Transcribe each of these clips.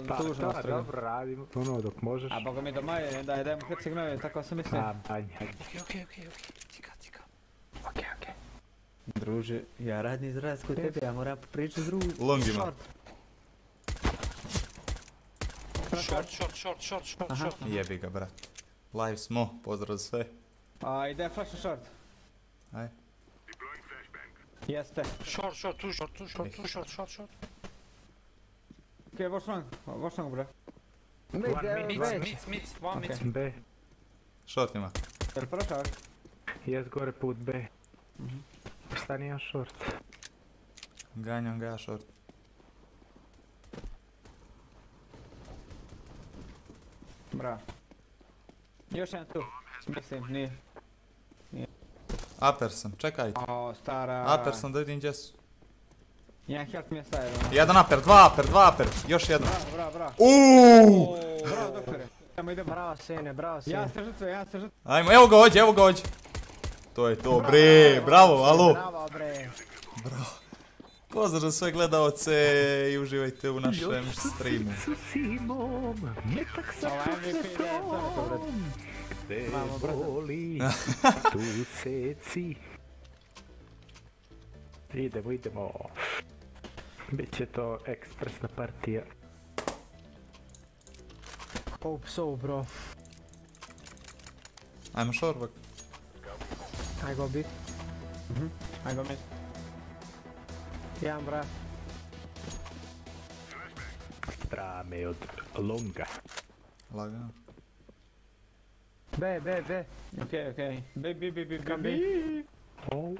ali tužno Pa ostrogam. dobro, radimo ono dok možeš. A boga mi do maje, dajmo hrceg nove, tako sam mislim. Ajde. Okej. Druže, ja radim za razliku od tebe, ja moram popričati drugu. Long ima. Aha. Jebi ga, brat. Live smo, pozdrav za sve. Ide flash short. Aj. Jeste. Short, two short. Okej, watch long bro. Mid, one mid. B. Short ima. Jel prošao? Jes gore put B. Stani jedan short. Ganjam ga ja short. Bravo. Još jedan tu. Mislim, nije. Upper sam, čekaj. O, stara. Upper sam da vidim gdje su. Jedan health mi je stavio. Jedan upper, dva upper, još jedan. Bravo. Uuuu! Bravo, doktore. Idemo. Bravo sine. Ja ste žrtve. Ajmo, evo ga ođe. To je to, bre, bravo, alo. Bravo bre. Bravo. Pozdrav za sve gledalce i uživajte u našem streamu. Su simom, metak sa pušetrom. Gde boli, tu seci. Idemo. Biće to ekspresna partija. Hope so bro. Ajmo šorbak. I go bit. I go mid. Jedan bra. Strame od longa. Lagano. B. Okej. Kam B. Oh.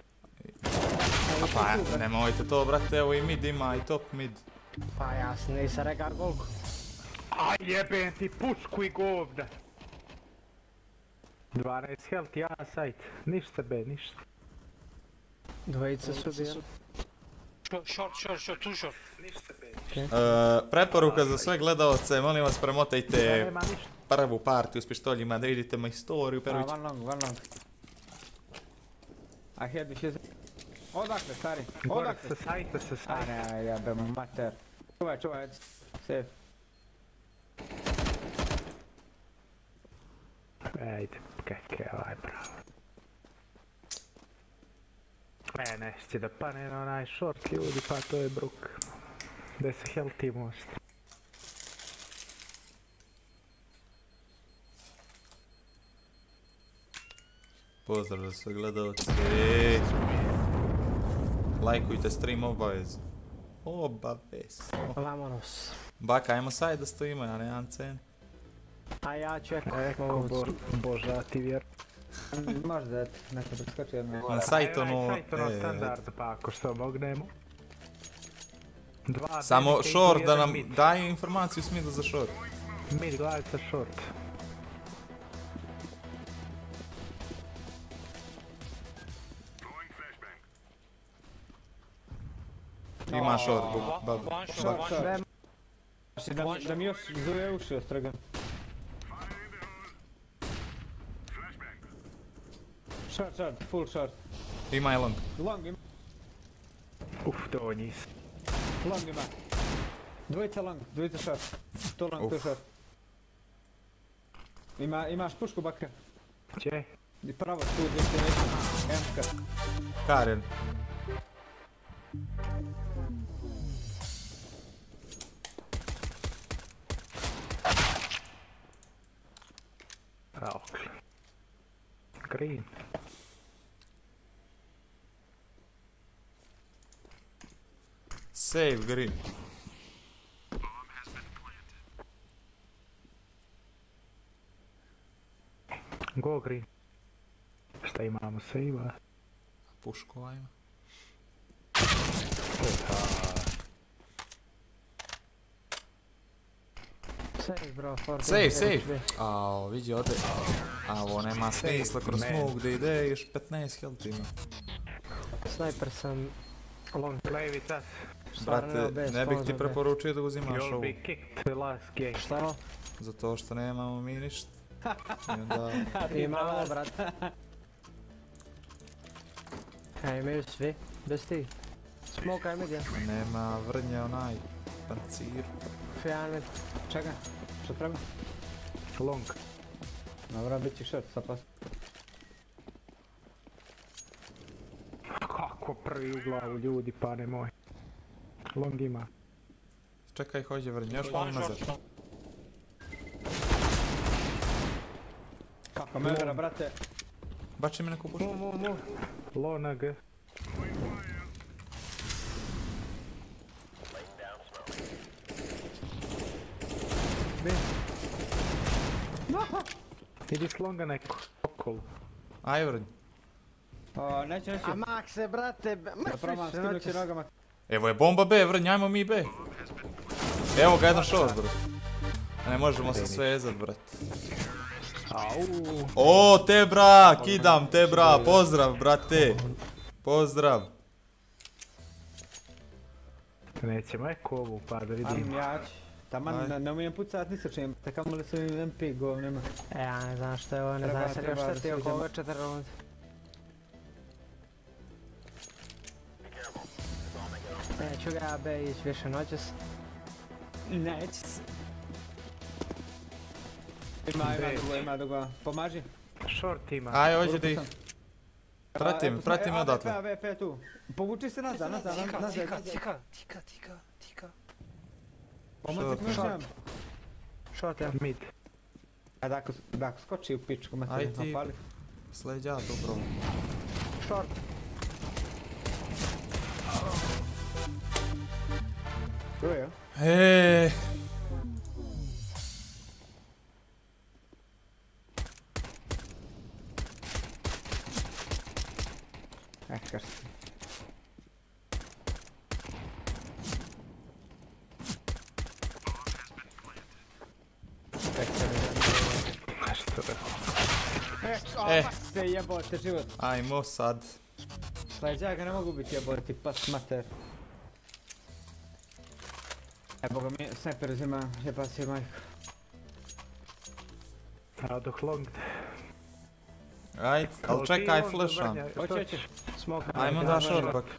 Pa nemojte to, brate, evo i mid ima i top mid. Pa jasno, nisam rekao koliko. A jebem ti pušku i govda. 12 health, ja sajt. Ništa B, ništa. Dvojica su bili. Short, two short. Preporuka za sve gledalce, molim vas premotajte Nema ništa. prvu partiju s pištoljima da vidite moju istoriju. One long. I hear the shit. Odakle, stari? Gore sa sajta. Ajde, jebemo mater. Čuvaj, safe. Ajde, keke, ovaj pravo. Neće da pane na onaj short ljudi, pa to je bruk. Gde se healthy most. Pozdrav za sve gledalce. Lajkujte stream obavezno. Vamonos. Baka, ajmo side da stojimo, ja nemam cen. A ja čekam. Eko, Boža ti vjer. Možda, neko da skoči jedno. Na sajtonu... Sajtono standard, pa ako što mognemo. Samo short da nam daje informaciju s mida za short. Mid glavica short. Ima short, One short. Da mi još zuje uši ostrogam. Short, full short. Ima i long. Long ima. To nis. Long ima. Dvojica long, dvojica short. Tu long, tu short. Imaš pušku baka. Če? I pravo tu, gdje se neće. Emka. Karen. Raukli. Green. Save green. Go green. Šta imamo save-a? Pušku ajmo. Save bro, for Save. Ao, vidi ode. A ovo nema smisla kroz smoke da ide, još 15 health ima. Sniper sam long. Play with us. Brate, ne bih ti preporučio da uzimaš You'll ovu. be kicked last game. Šta? Zato što nemamo mi ništa. I onda... Imamo brat. Imaju svi, bez ti. Smoke ajme gdje. Nema vrnje onaj pancir. Još jedan mid. Čekaj, što treba? Long. Dobro, bit će short, sad pas. Kako prvi u glavu ljudi, pane moj. Long ima. Čekaj, hođe vrnje, još malo One nazad. short. Kako mevera, brate? Bači mi neku pušku. Low na G. Idi s longa neko. Okolo. Aj vrnj. Neće. A Makse, brate, Da probam skinuti nogama. Evo je bomba B, vrnj, ajmo mi B. Evo ga jedan short, bro. Ne možemo se svezat, brat. Au. O, te bra, kidam te bra, pozdrav, brate. Pozdrav. Nećemo ekovu pa da vidim. Ajim jać. Taman Aj. ne umijem pucat ni sa čim, tako li su im MP govnima. Ja ne znam što je ovo, ne Treba- znam se treba šta da ti je oko sviđamo. ove 4 runde. Neću ga ja B ići više noćas. Neće se. Ima dugo. Pomaži. Short ima. Aj, hođe da ih... Prati me odatle. AVP tu. Povuči se nazad. Tika. Pomozi mi još jedan. Short je. Mid. A da ako skoči u pičku, ma Aj ti ti. napali. Sleđa to bro. Short. Tu je. Eee. Kaš. Se jebote život. Ajmo sad. Sleđa ga ne mogu biti jeboti, pas mater. Boga mi, sniper uzima, jebasi majko. Radoh long. Aj, ali čekaj, flasham. Hoće. Smoke. Ajmo da short back.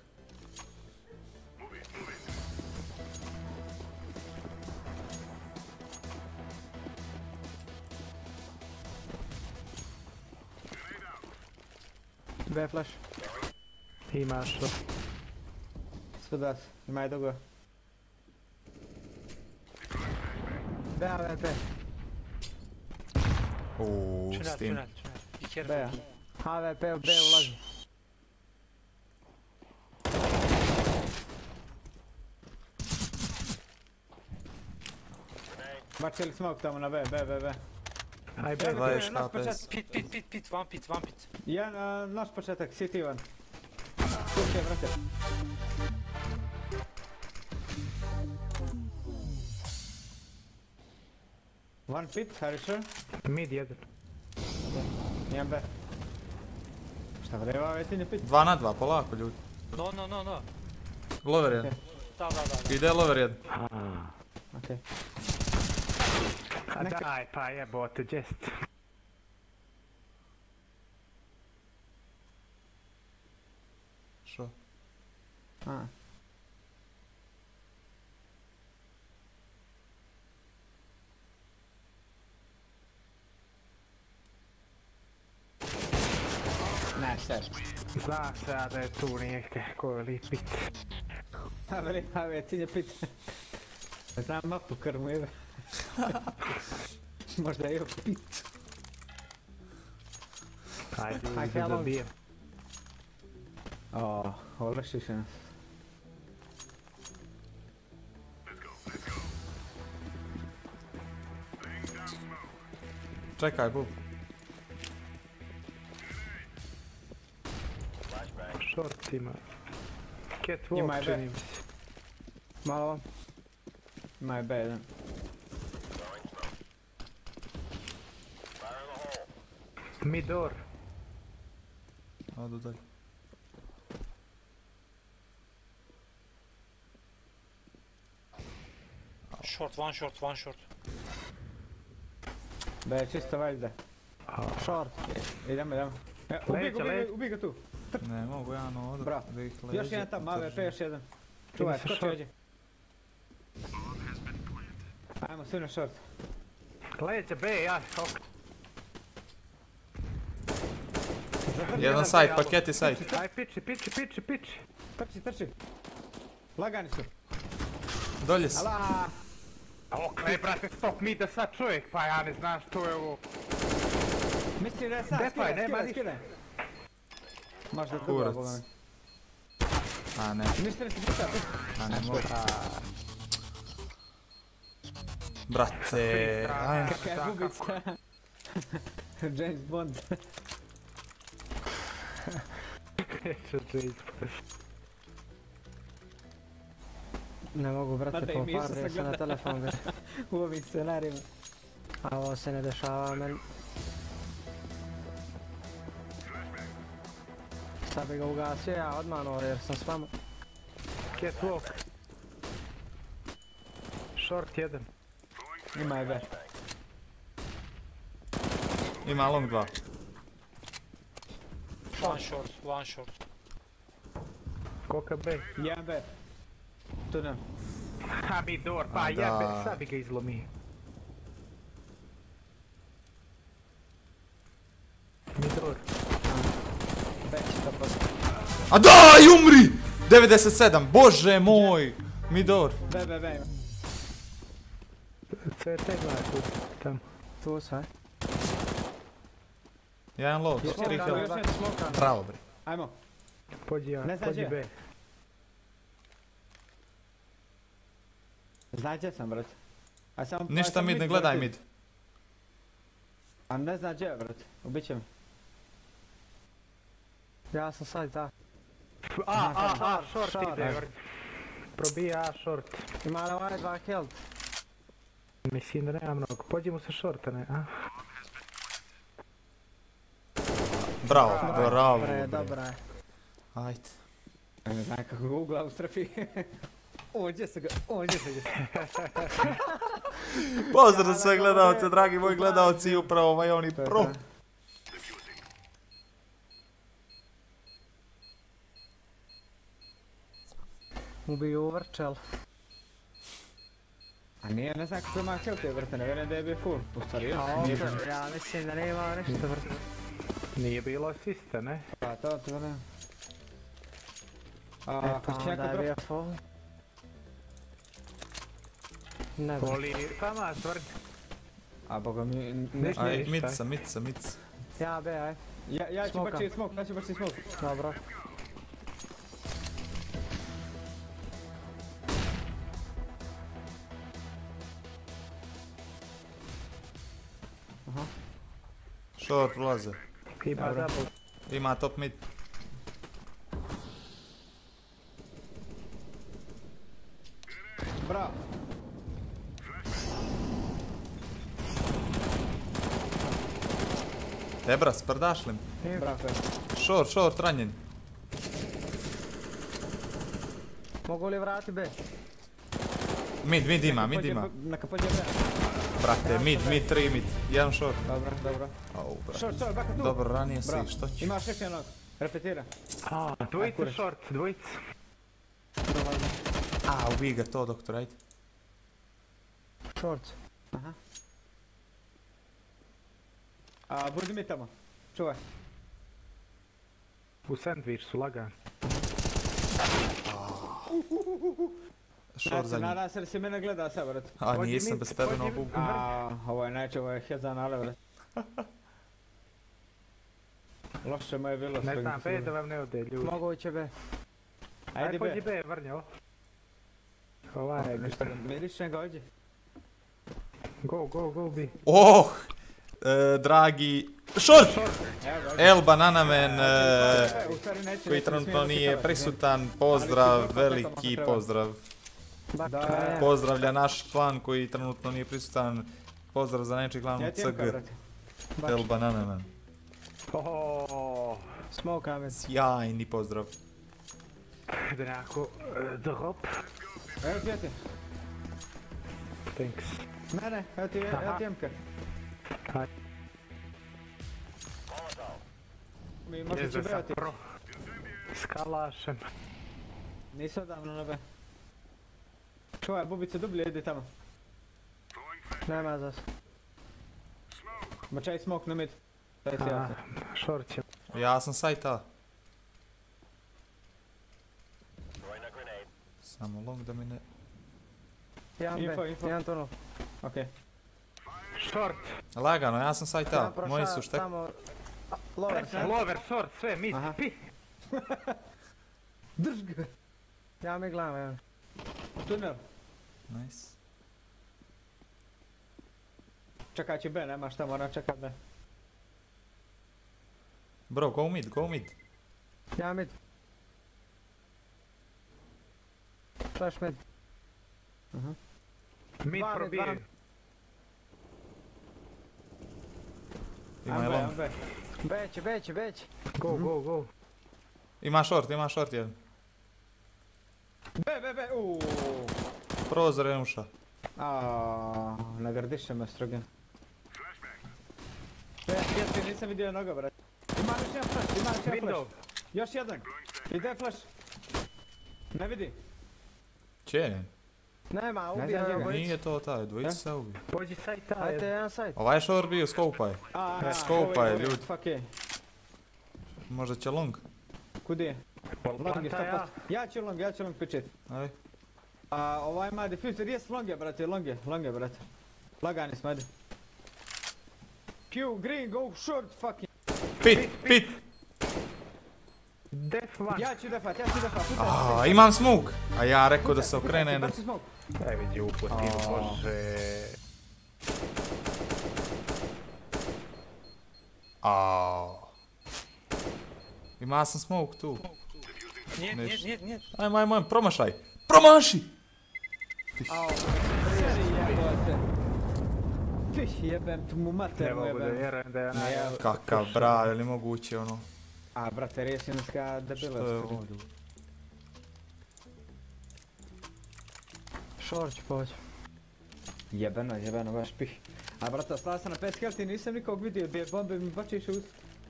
B flash. Ima short. Svuda, ima je dugo. B AWP. Uuu, s tim. Tunel. Be careful. Beja. AWP u B ulazi. Bačili smoke tamo na B. Aj, Evo B. ti, 20 naš početak. HPS. Pit, one pit. Jedan, naš početak, City Ivan. Tu je, brate. One pit, are you sure? Mid jedan. Jedan B. Šta vreva, ovaj ti ne pit? 2 na 2, polako ljudi. No. Lover jedan. Da. Ide lover jedan. Okej. A daj pa jebote, jest. Šo? A. Ne, sad. Zna se ja da je tu nijeke ko veli pit. Ave, ti ne pit. Znam mapu krmu, jebe. Možda je pit. Ajde, Aj, da hello. dobijem. O, olešiš nas. Čekaj, bub. Short ima. Ima je Catwalk B. čini mi se. Malo vam. Ima je B jedan. Mid door. Odu dalje. One short. B je čisto valjda. Short. Idemo. Ubij ga tu. Ne mogu ja no odu. Bravo. Da ih Još leđe jedan tamo, AWP podržim. još jedan. Čuvaj, se skoči short. ođe. Ajmo, svi na short. Leće B, ja, ok. Jedan side, paketi side. Aj, piči. Trči. Lagani su. Dolje si. Ala! Okej, brate, stop mi da sad čovjek, pa ja ne znam što je ovo. Misli da je sad, Defaj, nema ništa. skidaj. Možda Kurac. dobro, boga mi. A ne, Misli da si pušta, a ne mogu. Brate, aj. Kakva je bubica. James Bond. Ne mogu, brate, Mada i po mi isto par, sam ja sam na gledao. telefon, bre. U ovim scenarijima. A ovo se ne dešava meni. Sad bi ga ugasio ja odmah, no, jer sam s vama. Catwalk. Short 1. Ima je B. Ima long 2. One short. Koka B. Jedan B. Tunel. Ha, mi door, pa A, jebe, da. sad bi ga izlomio. Mi door. B će to posto. A daj, umri! 97, bože moj! Midor. B ima. CT gledaj tu, tamo. Tu sve. Jedan low, Još 3 jedan, health. još jedan smoka. Bravo bre. Ajmo. Pođi ja, Ne znam pođi gdje. B. Znaj gdje sam, brate. A sam, Ništa mid, ne gledaj mid. A ne zna gdje, brate. Ubit će me. Ja sam sad, da. Short short. ide, vrć. Probija A, short. Ima li ovaj 2 health? Mislim da nema mnogo. Pođimo sa shorta, ne, a? Bravo, bravo. Bre, bre. dobra je. Ajde. Ne znam kako ga u glavu strafi. Ovdje se ga. Pozdrav za sve gledalce, dragi moji gledalci, i upravo ovaj oni pro. Ubiju vrčel. A nije, ne znam kako ima kill te, brate, ne vjerujem da je bio full. U stvari, A ovdje, ja mislim da nema ništa vrčel. Nije bilo asista, ne? Pa to ne. E, A, pa ko će onda jako je bio drop? full. Ne znam. Voli, fama, tvrd. A boga mi... Ništa. Aj, mid sam. Ja be, aj. Ja ću Smoka. baciti smoke, Dobro. Short ulaze. Ima double. Ima top mid. Bravo. Ebra, sprdašlim. Bravo, Short, ranjen. Mogu li vrati B? Mid ima. Neka pođe B. Brate, mid, 3 mid. Jedan short. Dobro. Au, brate. Short, baka tu. Dobro, ranije Bravo. si, što ću? Imaš još jednog. Repetira. Dvojica kurac. short, dvojica. A, ubij ga to, doktor, ajde. Short. A, budi mi tamo. Čuvaj. U sandvič su lagan. Short za njim. Nadam se da si mene gleda sad, brate. A, Pođi nisam mid, bez tebe na pođi bubu. A, ovo je najče, ovo je hezan ale, brate. Loše mu je bilo. Ne znam, B da vam ne ode ljudi. Moguće B. Ajde Aj, pođi B. B, vrnjo. Ovaj je Ništa, mirišem ga ovdje. Go B. Oh! Dragi... Short! Evo ga, El Bananaman, u stvari neće, koji neće, trenutno smijemo nije pitavati, prisutan, pozdrav, Ali ti veliki treba. pozdrav. Bakle. Pozdravlja naš klan koji trenutno nije prisutan, pozdrav za nečeg glavnog Ja ti imam CG, kao, brate. El Bananaman. Oh, Smoke amen. Sjajni pozdrav. Drako, drop. Evo ti, jeti. Thanks. Ne, evo ti Emker. Aj. Mi možda će Jezda sam bevati. pro. S kalašem. Nisu odavno na B. Čuvaj, bubice dublje, ide tamo. Nema za se. Ma čaj smoke na mid. Daj ti ja. Short će. Ja sam sajta. Samo long da mi ne... Jedan Info, B, info. jedan tunel. Okej. Short. Lagano, ja sam sajta. Jedan prošao Moji su štek... tamo... Lower. Lover, short, sve, mid, Aha. pi. Drž ga. Ja mi gledam, evo. Tunel. Nice. Čekat će B, nema šta, moram čekat B. Bro, go mid, go mid. Ja mid. Flash mid. Mid Dva mid, probije. dva. Ima Ajmo je B, long. ajmo B. Beće, beće, beće. Go, go, go. Ima short jedan. B, uuuu. Prozor je uša. Nagradiše me strogen. Ja nisam vidio noga, brate. Ima još jedan flash, ima još jedan Window. flash. Još jedan. Ide flash. Ne vidi. Će? Nema, Ne ubija znam ga. njega. Nije to taj, dvojica se ubiju. Pođi sajta. Ajde, jedan side. Ovaj je short bio, skopaj. Skopa je, ljudi. Fuck je. Možda će long. Kudi je? Long je, Planta 100%. Ja ću long pičet. Aj. Ovaj ima diffuser, jes long je, brate, long je, brate. Lagani smo, ajde. Q, green, go, short, fucking. Pit! Def one. Ja ću defat, Imam smoke! A ja rekao da se okrene da... Baci smoke. Daj vidi upotinu, bože. Ima sam smoke tu. Nije. Ajmo, promašaj! Promaši! Seri jebote. Ti jebem tu mu Ne mater mu mogu da jebem. vjerujem da je Ne, Kakav bra, je li moguće ono? A brate, resinska Što je debilost. ovo? Short ću poći. Jebeno, baš pih. A brate, stala sam na 5 health i nisam nikog vidio, gdje bombe mi bačiš uz.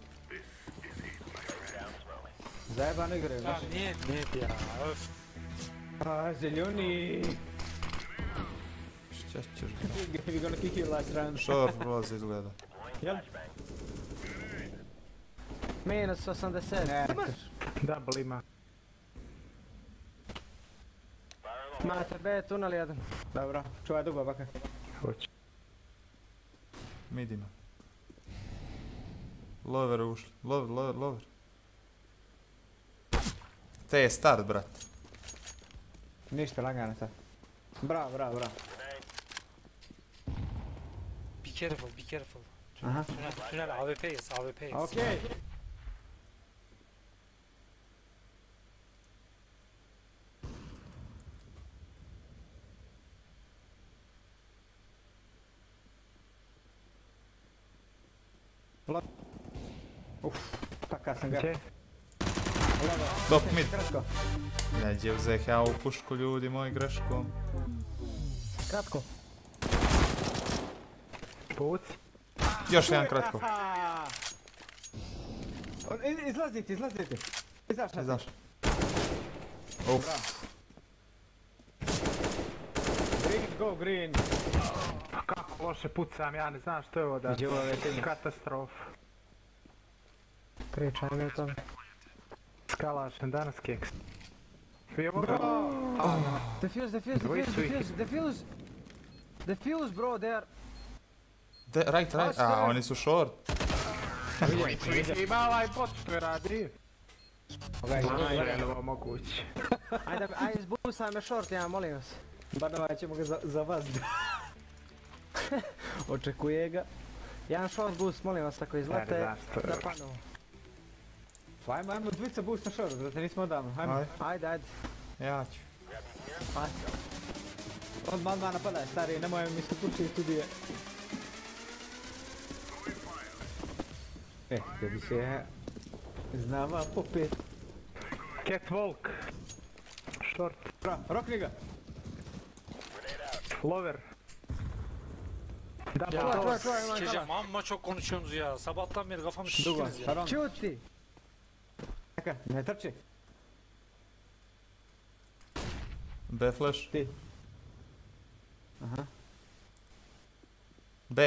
Zajebano igraju, Da, baš. nije ja. A, zeljuni. Šta ćeš? We gonna kick you last round. Short prolazi izgleda. Jel? Minus 80. Ne, Double ima. Mate B, tunel jedan. dobro, čuvaj dugo baka. Hoće. Mid ima. Lover ušli. Lover. Te je start, brat. Ništa, lagano sad. Bravo. Be careful. Aha. Tünel AWP yes. Okej. Taka sam ga. Gdje? Top mid. Kratko. Neđe uzeh ja u pušku ljudi moji greškom. Kratko. Puci. Još jedan kratko. Izlazite. Izašla. Znaš. Uf. Green, go green. Kako loše pucam, ja ne znam što je ovo da... Iđe ovo vetenje. Katastrofa. Pričaj mi o tome. Skalašen danas keks. Svi ovo Defuse, Dvojicu ih. defuse bro, there. Right. A, oni su short. ima ovaj bot što je radi. Ajde, Je li ovo moguće? Ajde, izbusaj me short, ja molim vas. Banovat ćemo ga za vas. Očekuje ga. Jedan short boost, molim vas, ako izlete, znaš što je. da padnu. Ajmo dvica boost na short, brate, nismo odavno. Ajmo. Ajde. Ja ću. Odmah napadaj, stari, nemoj mi se pušiti studije. Da bi se znava popet. Catwalk. Short. Rokni ga. Lover. Double Ya door. sikeceğim amma çok konuşuyorsunuz ya. Sabahtan beri kafamı Dugo, şiştiniz ya. Haron. Čuti! Čekaj, ne trči. B flash. Ti. Aha. B.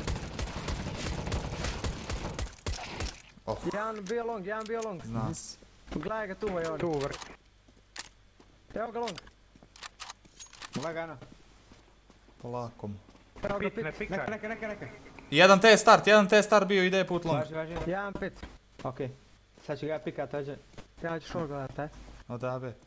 Jedan bio long. Zna se. Gledaj ga tu, Major. Tu vrh. Evo ga long. Lagano. Polako mu. Evo ga Pit, ne pit. pikaj. Neka. Jedan T start bio, ide put long. Važi. Jedan pit. Okej. Sad ću ga pikat, ođe. Ja ću short gledat, aj. Oda B.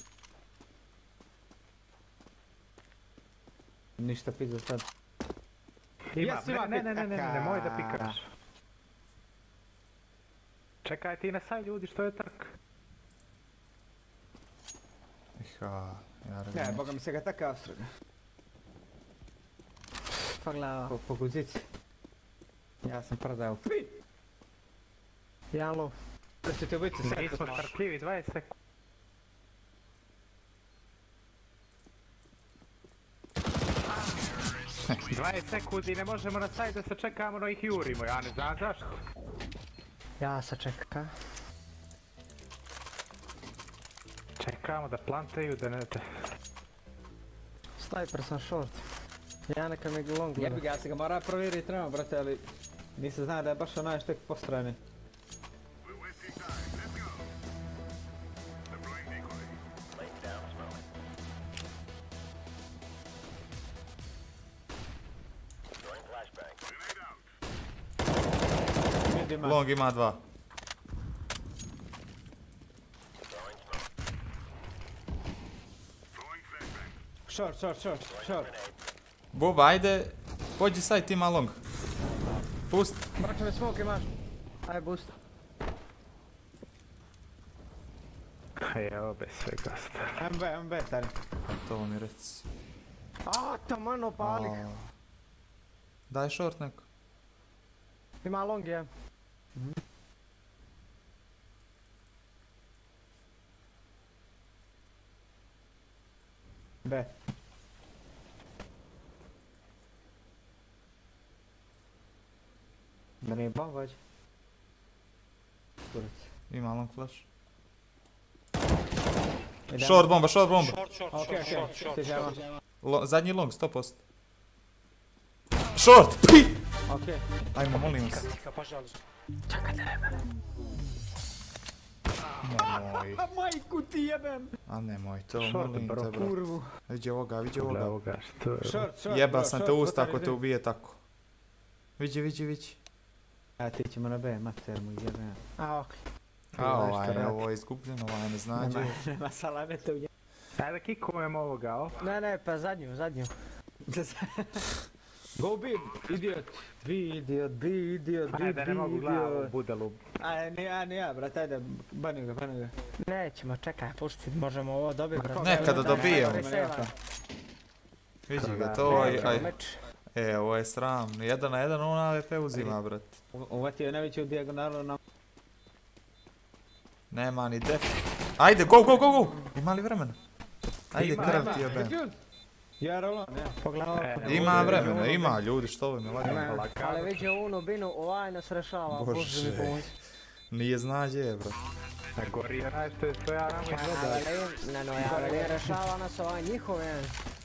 Ništa pizza sad. Ima, Jes, ima ne, pit. nemoj da pikaš. Čekaj ti na saj ljudi, što je trk? Iha, ja Ne, radim. boga mi se ga takav srga. Pa gleda. Po guzici. Ja sam prodao. Jedan low. Da ćete ubici sve. Nismo strpljivi, 20 sekundi. Dvadeset sekundi, ne možemo na saj da se čekamo, no ih jurimo, ja ne znam zašto. Ja se čeka. Čekamo da plantaju, da ne... Sniper sam short. Ja neka mi long Jebi gleda. ga, ja se ga mora provjeriti treba, brate, ali nisam znao da je baš onaj štek po strani. Mid ima. Long ima 2. Short. Boba, ajde, pođi saj ti ima long. Pust. Braćo me smoke imaš. Aj boost. Evo, bez svega sta. MB, stari. To mi reci. A, taman pali. A. Daj short neko. Ima long je. B. Da nije bomba već. Kurac. Ima long flash. Idemo. Short bomba. Okej, stižemo. Zadnji long, 100%. Short! Pi! Okej. Ajmo, molim vas. Tika, пожалуйста. Nemoj. A majku ti jebem! A nemoj to, Short, molim bro. te, bro. Kurvu. Vidi ovoga. Evo ga, što je... Short. Jeba bro, sam te short, usta ako gotovi, te idem. ubije tako. Vidi. A ti ćemo na B, mater mu jebem. A, ok. A ovo je izgubljeno, ovo ne znađe. Nema salamete u njemu. Ajde kikujemo ovoga, o? Ne, pa zadnju. Go B, idiot. Ajde, ne mogu glavu u budelu. Ne ja, brate, ajde, bani ga. Nećemo, čekaj, pušti, možemo ovo dobiti. Nekada dobijemo. Vidi ga, to je... ovo je sram. 1 na 1 on AWP uzima, brat. Uvatio je najveću dijagonalu na... Nema ni def. Ajde, go! Ima li vremena? Ajde, krv ti jebem. Ja rolan, ja. Pogledaj. Ima vremena, ima ljudi, što li mi lagano. Ali već je unu binu, ovaj nas rešava, Bože mi pomoći. Nije znađe, bro. Gori je onaj što je stoja ramo gledaj. Ja ne rešava nas ovaj njihov jedan.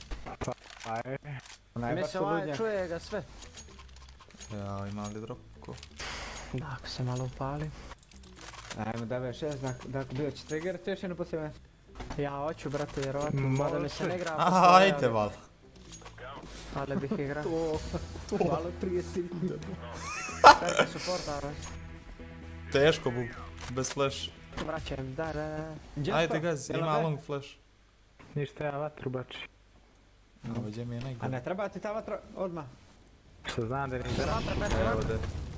Mislim ovaj čuje ga sve. Ja, ima li dropko? Da, ako se malo upali. Ajmo da veš, da bio će triggerati još jedno poslije mene. Ja hoću, brate, vjerovatno, mada mi se ne igra. Ajde, val. Ali bih igrao. Malo prije si. Sve supporta, već. Teško bu, bez flash. Vraćajem, da. Ajde, gaz, ima long flash. Ništa ja vatru bači. Ovdje mi je A najgore. ne treba ti ta vatra odmah. Što znam da nisam... Evo da.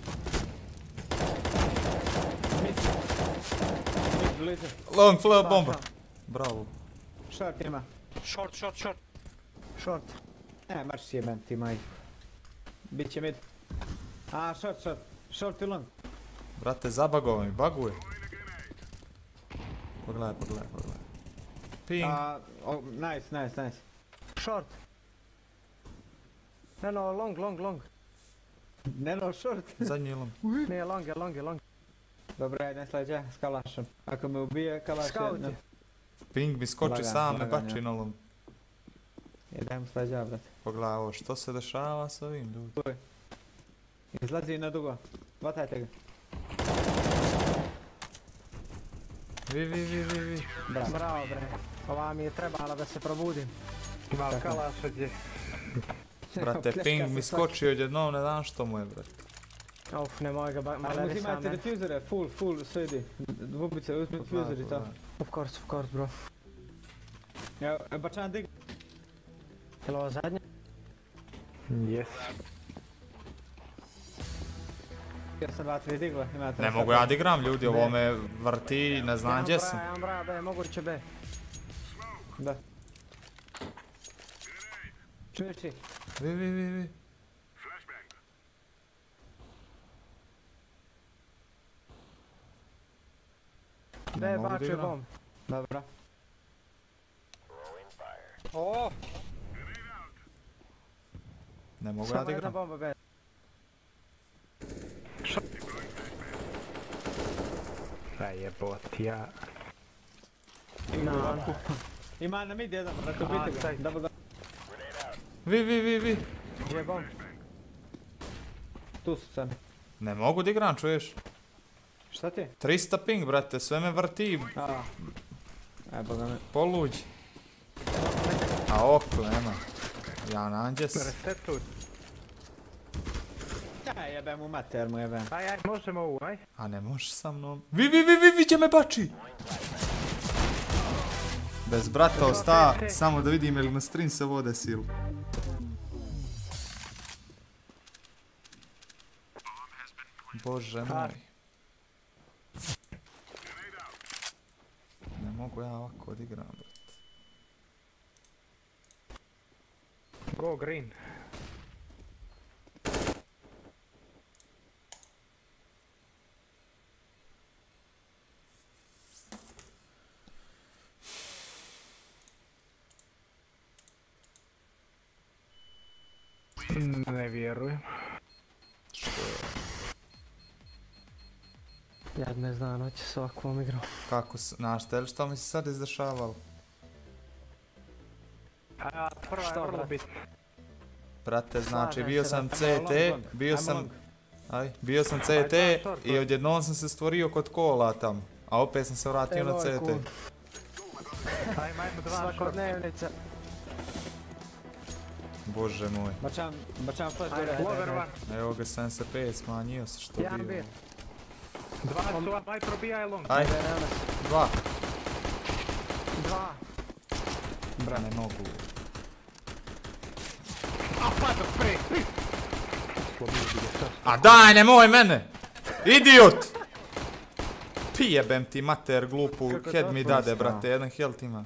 Blizu. Long flash bomba. Bravo. Short ima. Short. Marš si jebem ti majku. Biće mid. A, short. Short i long. Brate, zabagovao mi, baguje. Pogledaj. Ping. Nice. Short. No, long. Ne, short. Zadnji long. Nije long. Dobro, ajde, ne slađa s kalašom. Ako me ubije, kalaš Scout jedno. je. Ping mi skoči Lagano, sam, ne lagano, bači ja. na long. Daj mu slađa, brate. Pogledaj ovo, što se dešava s ovim ljudi? Izlazi na dugo. Vatajte ga. Vi. Bravo bre. Ova mi je trebala da se probudim. Ima kalaša gdje. Brate, Pleška ping se mi svaki. skočio odjednom, ne znam što mu je, brate. Uf, ne mogu ga Ali maleri uzimajte same. defuzere, full, sve idi. Bubice, uzmi defuzer i to. Of course bro. Evo, bačan dig. Jel' ovo zadnje? Yes. Ja sam 2-3 digla, imate. Ne mogu ja da igram ljudi, ovo me vrti, ne znam gdje sam. Jedan bra, B, moguće B. Da. Čuješ ti? Vi. B, Ne mogu da bačio igram. bomb. Dobro. O, Ne mogu ja Samo da jedna igram. bomba B. Da jebot, ja. Na, Ima na mid jedan, brate, ubite ga. saj. Double. Vi. gdje je bomb? Tu su sad. Ne mogu da igram, čuješ? Šta ti? 300 ping, brate, sve me vrti, Boga me. poluđi. A oko, nema. Ja nađe se. Resetu. Ja jebem u mater mu jebem. Aj, možemo ovu, aj. A ne možeš sa mnom. Vi, gdje me bači? Bez brata osta, samo da vidim jel na stream se vode sil. Bože moj. Ne mogu ja ovako odigram, brate. Go green. Ne vjerujem. Ja ne znam, noći s ovakvom igrom. Kako se, znaš te li što mi se sad izdešavalo? A, prva je Što, vrlo brate? bitna. Brate, znači Slažem bio se sam da sam CT, long. bio Ajmo sam... long. Bio sam CT Ajde, short, i odjednom sam se stvorio kod kola tam. A opet sam se vratio na Evo je CT. cool. Ajmo dva short. Svakodnevnica. Bože moj. Bačam flash Ajde, gore. Lover one. Evo ga 75, smanjio se što Jedan bio. bir. Dva su, aj probijaj long. Ajde, dva. Dva. Bra, ne mogu. A, padr, pre. A daj, nemoj mene! Idiot! Pijebem ti mater glupu, Kako head to? mi dade, brate, jedan health ima.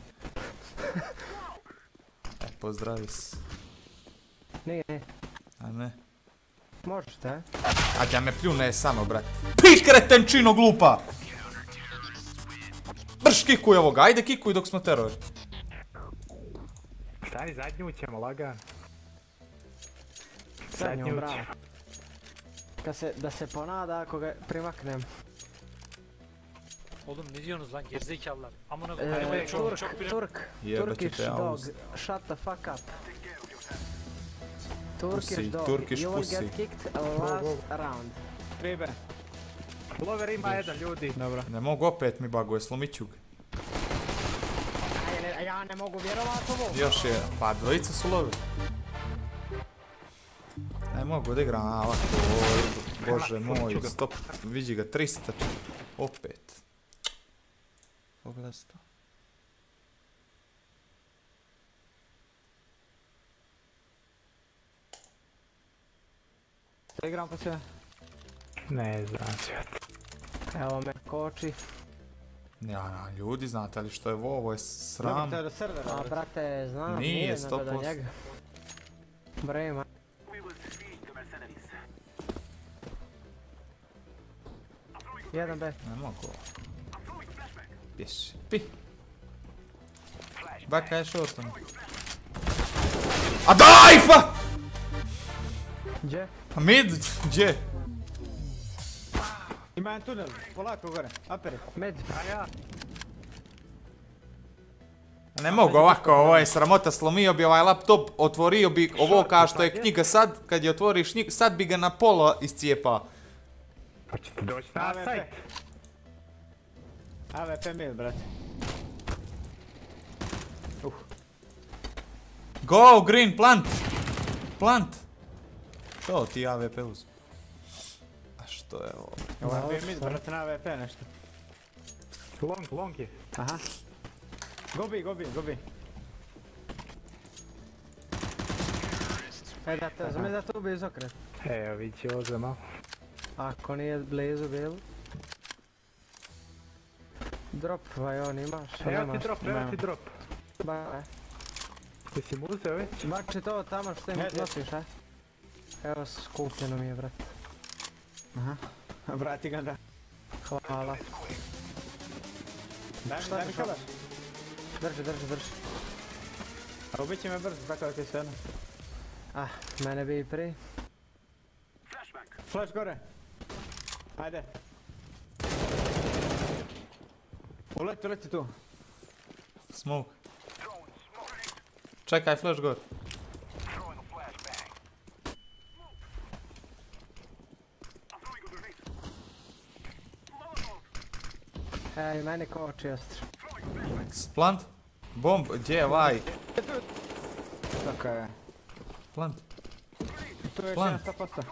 Pozdravi se. Nije. A ne. Možete, a? A da me pljune samo, brate. Pi kretenčino glupa! Brš kikuj ovoga, ajde kikuj dok smo teror. Stani, zadnju ćemo, lagan. Zadnjom, Zadnju bravo. ćemo. Da se ponada ako ga primaknem. oğlum ne diyorsunuz lan gerizekalılar? Amına koyayım. Çok bile. Turkish te dog, Aust. shut the fuck up. Turkish Pussy, dog, Turkish you will pussy. get kicked last round. 3B. Lover ima jedan, ljudi. Dobro. Ne mogu opet mi baguje, slomit ću ga. Ja ne mogu vjerovat ovo. Još je, pa dvojica su lovi. Ne mogu da igram, a ovako, bože moj, stop, vidi ga, 300, opet. Pogledaj to. Šta igram pa sve? Ne znam svijet. Evo me koči. Ja, ljudi, znate li što je ovo je sram? Dobro, to je do servera. A brate, znam, Nije, nije nego do 100%. njega. Brema. Jedan B. Ne mogu. Pješi, pi. Baka je shortom. A daj pa! Gdje? A mid, gdje? Ima jedan tunel, polako gore, aperi. Med. A ja. Ne mogu ovako, ovo je sramota, slomio bi ovaj laptop, otvorio bi ovo kao što je knjiga sad, kad je otvoriš knjigu, sad bi ga na pola iscijepa. Pa ćete doći na sajt. AWP mid, brate. Go, green, plant! Plant! Što ti AWP uz? A što je ovo? Ovo je mid, brate, na AWP nešto. Long je. Aha. Gobi. Za me da to ubije iz okret. Evo vidit će ovo za malo. Ako nije blizu bilo. Drop, on imaš. Evo ti drop. Ba, Jesi mu uzeo već? bači to tamo što im nosiš, a? Evo skupljeno mi je, brat. Aha. Vrati ga da. Hvala. Daj mi kalaš. Drži. A ubit će me brzo, tako da ti sve jedno. Ah, mene bi i prije. Flash gore. Ajde. Uleti tu. Smoke. Čekaj, flash gore. Ej, mene koči ostro. Plant? Bomb, gdje je ovaj? Tako je. Plant. Tu je Plant. 100%.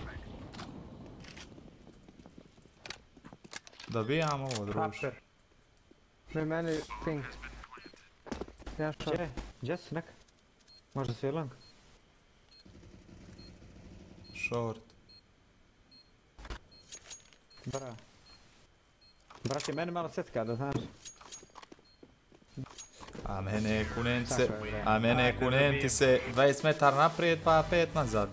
Dobijam ovo, druže. Pri meni ping. Ja što? Gdje si nek? Možda si je long. Short. Bravo. Brate, meni malo setka da znaš. A mene kunenti se 20 metara naprijed pa 5 nazad.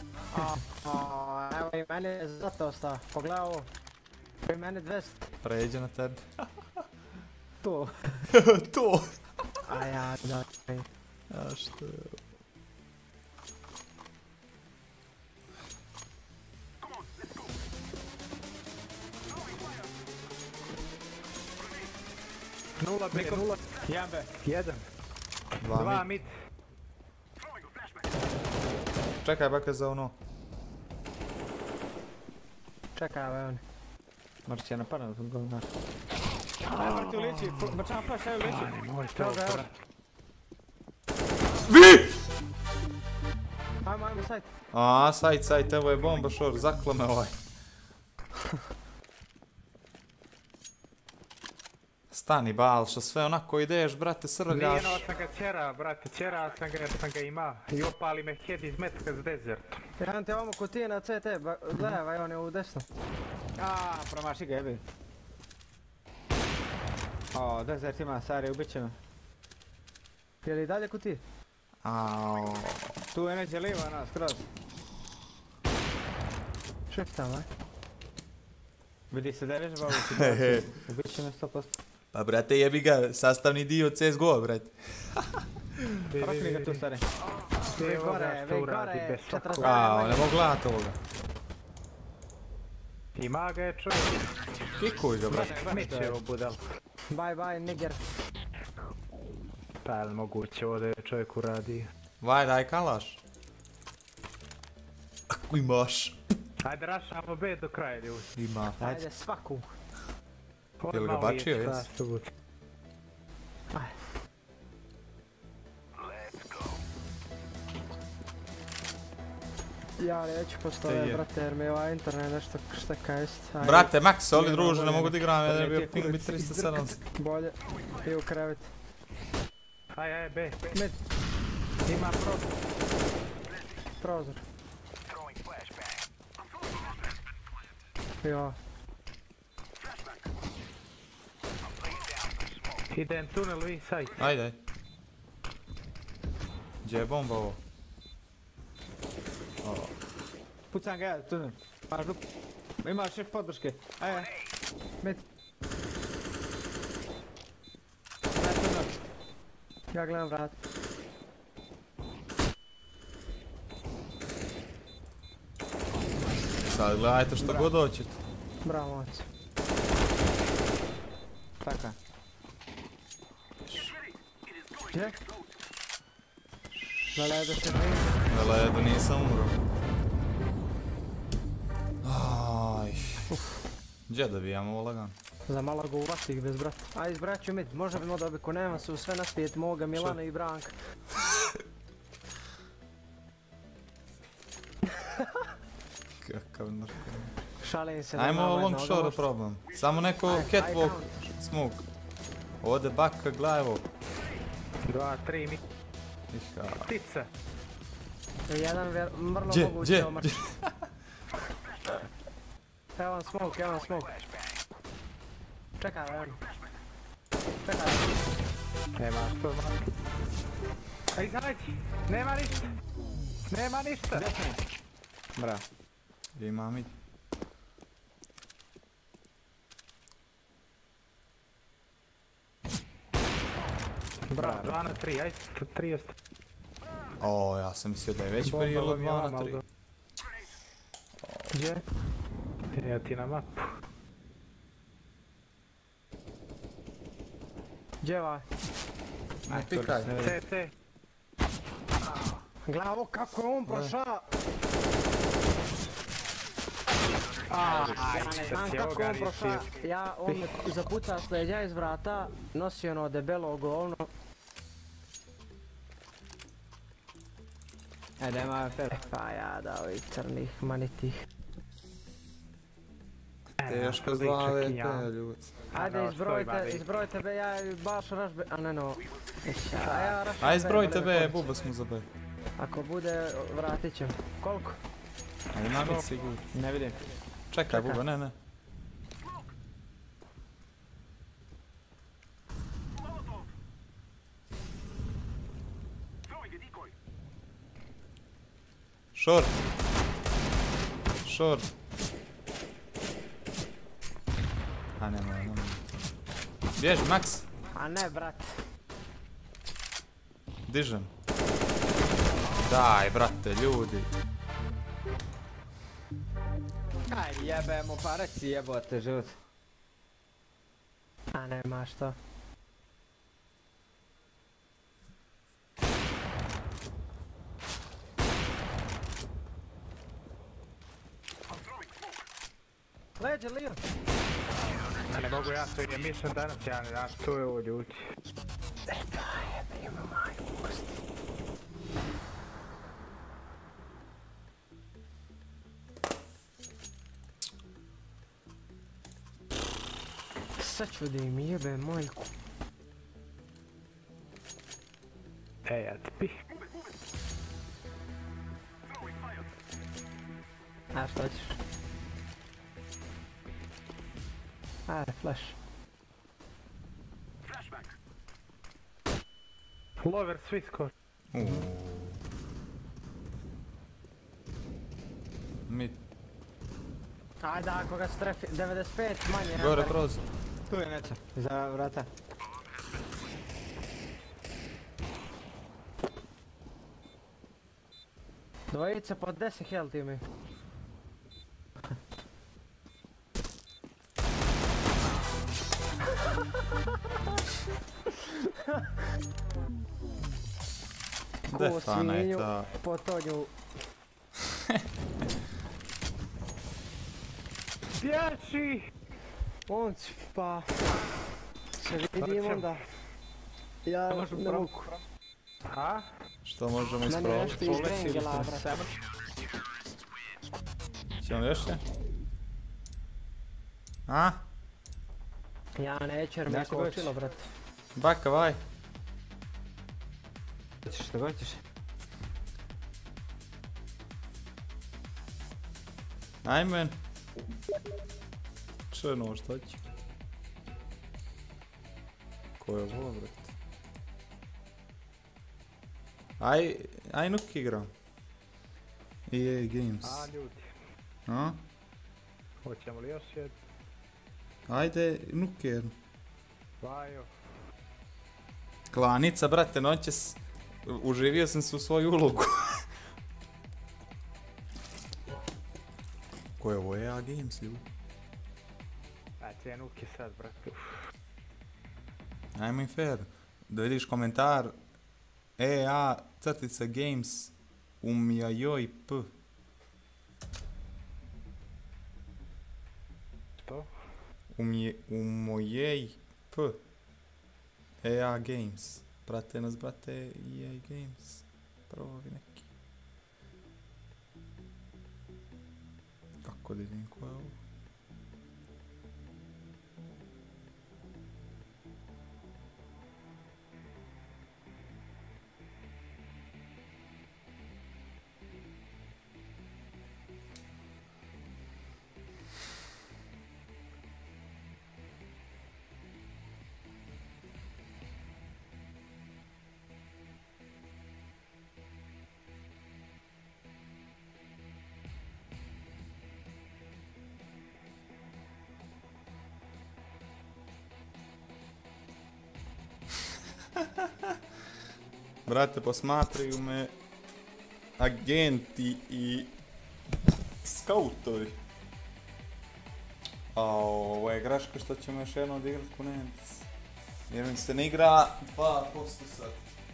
Evo i meni je zato ostao. Pogledaj ovo. Pri meni 200. Pređe na tebi. To. To! A ja, da. A što je? Nula B, 1 B. 1. 2 mid. Čekaj, baka za ono. Čekaj, evo oni. Možda će napadati od govna. Ajde, brate, u liči. Bačam flash, ajde u liči. Moj to, brat. Vi! Ajmo, sajt. A, sajt, evo je bomba short, zaklo me ovaj. Stani bal, što sve onako ideš, brate, srljaš. Nije sam ga ćera, brate, ćera sam ga ima. I opali me head iz metka s desert. Jedan te ovamo kutije na CT, gledaj, on je u desno. Aaaa, promaši ga, jebi. O, desert ima, Sari, ubit će me. Je li i dalje kutije? Aaaaa. Tu je neće liva nas, skroz. Šeftam, aj. Vidi se da je vježba ovu situaciju. Ubit će me 100%. Pa brate, jebi ga, sastavni dio CSGO, brate. Rokni ga tu, Sari. Vi gore, 40. Ao, ne mogu gledat ovoga. Ima ga je čovjek. Kikuj ga, brate. Miće ovo budal. Bye, niger. Pa je li moguće ovo da je čovjek uradio? Vaj, daj kalaš. Ako imaš. Ajde rašamo B do kraja ljudi. Ima. Ajde, svaku. Jel ga bačio, jes? Ja neću postoje, brate, jer mi je ovaj internet nešto šteka jest. Brate, Max, oli druže, ne mogu da igram, ja ne bi ping bit 370. Bolje, i u krevet. Aj, B. Mid. Ima prozor. Prozor. Jo. Idem tunelu i sajt. Ajde. Gdje je bomba ovo? Pucam ga ja, tunel. Imaš lup. Imaš još podrške. Ajde. Mid. Ajde, tunel. Ja gledam vrat. Sad gledajte što god hoćete. Bravo, moc. Taka. Gdje? Na ledu se živi. Na ledu nisam umro. Aj. Gdje dobijamo ovo lagan? Za malo ga uvatih bez brata. Aj izbraću mid, možemo da bi ko nema su sve naspijet moga, Milana i Branka. Kakav narkoman. Šalim se. Ajmo long shore problem. Samo neko catwalk smoke. Ode baka glavo. 2, 3, mi... Iha. Ptica. Jedan vrlo Gdje, moguće gdje? Evo vam smoke, evo vam smoke. Čekaj, evo. Čekaj. Nema što, man. Aj, izađi! Nema ništa! Nema ništa! Bra. Ima mid. Bravo, 2 na 3, aj, 30. O, ja sam mislio da je već prijelo 2 na 3. Gdje? Ja ti na mapu. Gdje ovaj? Ne pikaj. CT. Glavo kako je on prošao! Ja ne znam kako on prošao. On me zapucao s leđa iz vrata, nosio ono debelo govno. Ajde, ima fer. Pa ja da ovih crnih manitih. Teško zlave te ljudi. Ajde izbrojite be, ja baš rašbe, a ne no. Ja rašbe. Aj izbrojite be, buba smo za be. Ako bude, vratit ćemo. Koliko? A ima mid sigurno. Ne vidim. Čekaj buba, ne. Short. Short. A nema. Bježi, Max. A ne, brat. Dižem. Daj, brate, ljudi. Aj, jebemo, pa reci jebote, žut. A nema što. Leđe, Lio. Ne mogu ja što je mission danas, ja što je ovo ljudi. Sad ću da im jebe majku. Ja ti pih. A što ćeš? Ajde, flash. Lover, svi skor. Mid. Ajde, ako ga strefi, 95 manje. Gore prozor. Tu je neca, za vrata. Dvojica pod 10 health imaju. Ko svinju, potonju. Bježi! On pa... Se vidimo onda. Ja ne mogu. A? Što možemo Mene ispraviti? nešto iz Brengela, brate. Ćemo još se? A? Ja neću jer me skočilo, brate. Baka, vaj. Što god ćeš. Ajmen. Čeno, šta će? Ko je ovo, brate? Aj nuk igram. EA Games. A, ljudi. A? Hoćemo li još jed? Ajde, nuk je. Vajo. Klanica, brate, noćas uživio sam se u svoju ulogu. Ko je ovo EA Games, ljudi? A, te nuke sad, brate. Ajmo im fair. Da vidiš komentar. EA crtica games umjajoj p. To? Umojej p. EA Games. Prate nas, brate, EA Games. Prvovi neki. Kako da vidim ko je ovo? Brate, posmatraju me agenti i skautovi. A ovo je graška što ćemo još jedno odigrat Kunentis. Jer mi se ne igra 2% sad.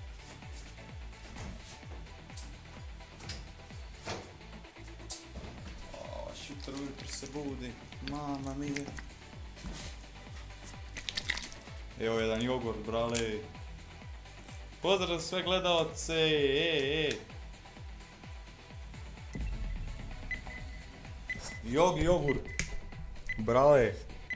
Šutar ujutro se budi. Mama mia. Evo jedan jogurt, brale. Pozdrav sve gledalce, Jogurt, brale.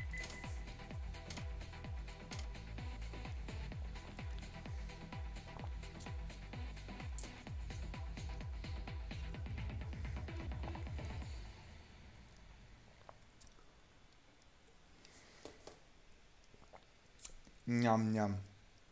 Njam, njam.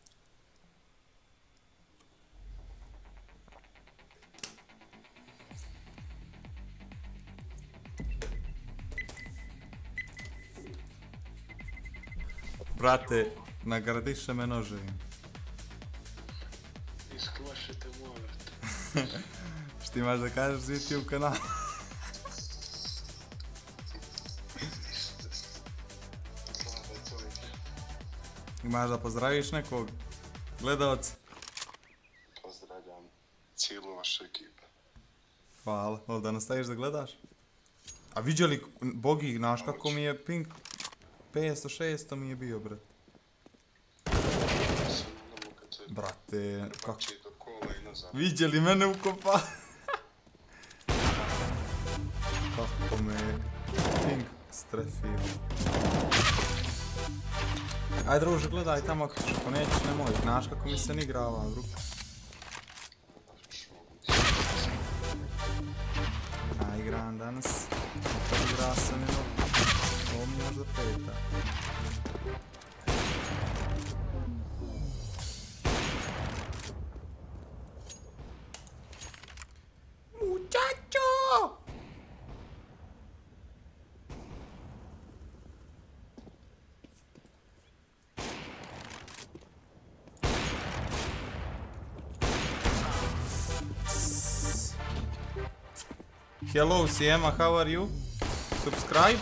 Brate, nagradiše me noževim. Iskvašite morat. Što imaš da kažeš za YouTube kanal? Imaš da pozdraviš nekog gledalca? Pozdravljam cijelu vašu ekipu. Hvala, ovdje da nastaviš da gledaš? A viđali, Bogi, znaš kako mi je ping? 500-600 mi je bio, brate. Brate, kako? Viđali mene u kopa? Kako me ping strefio. Aj druže, gledaj tamo ako ćeš, ako nećeš nemoj. Znaš kako mi se ne igrava, bro. A igram danas. Igra sam jedno. Ovo mi je možda peta. Muchacho! Hello Siema, how are you? Subscribe?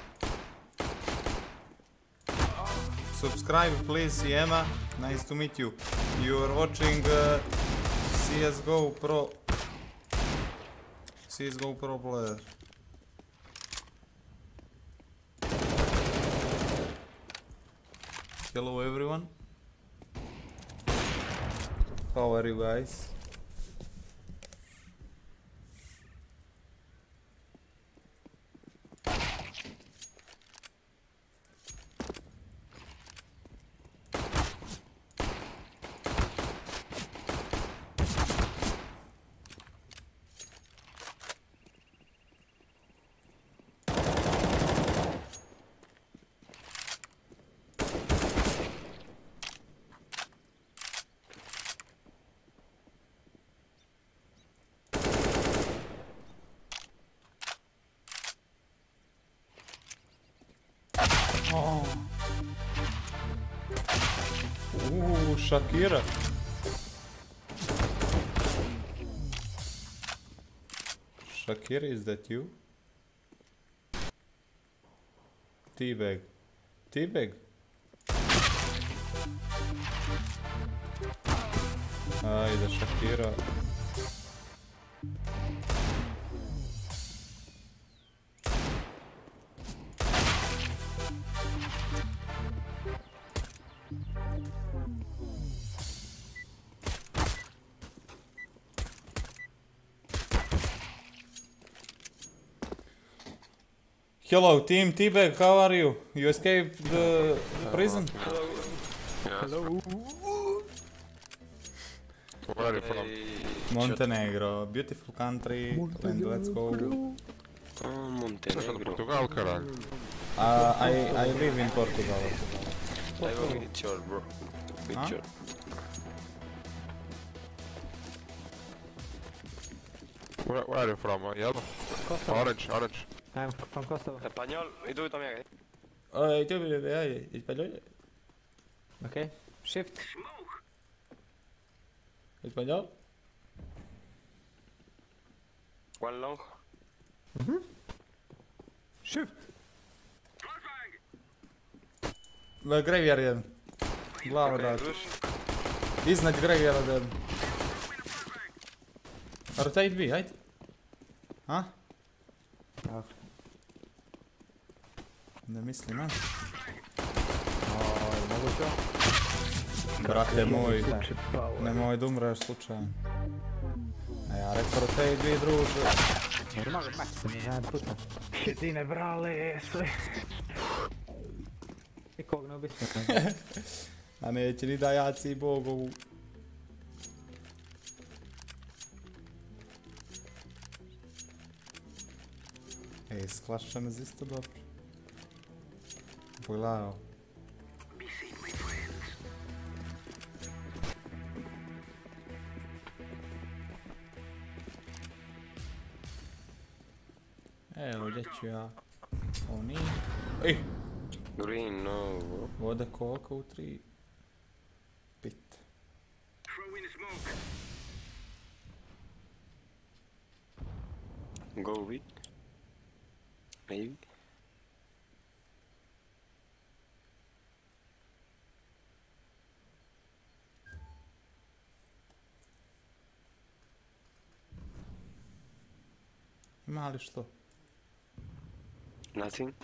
Subscribe please Siema, nice to meet you. You are watching CSGO Pro player. Hello everyone. How are you guys? Shakira. Shakira, is that you? Teabag. Teabag? Ajde, Shakira. Hello team T-Bag, how are you? You escaped the prison? Hello. Where are you from? Montenegro, beautiful country, and let's go. Montenegro. Portugal, caralho. I live in Portugal. I go with your bro. With Huh? your. Where are you from? Yellow? Kosovo. Orange. I'm from Kosovo. Español, ¿y tú también? Okay. Shift. Español? One long. Shift. Graveyard jedan. Glava da. Iznad graveyarda jedan. Rotate B, hajde. A? Ne mislim, a? Mogu to? Brate moj, nemoj da umreš slučajno. A ja rekao rotate B, druže. Mogu maksimum, jedan puta. Jedine brale, sve. Nikog ne ubiti. A neće ni da jaci i bogovu. Ej, sklašća me isto dobro. Pogledao. Evo, gdje ću ja? Ovo nije. Ej! Green, no. Voda koka u 3. Pit. Go with. Maybe. Ima li što? Nothing.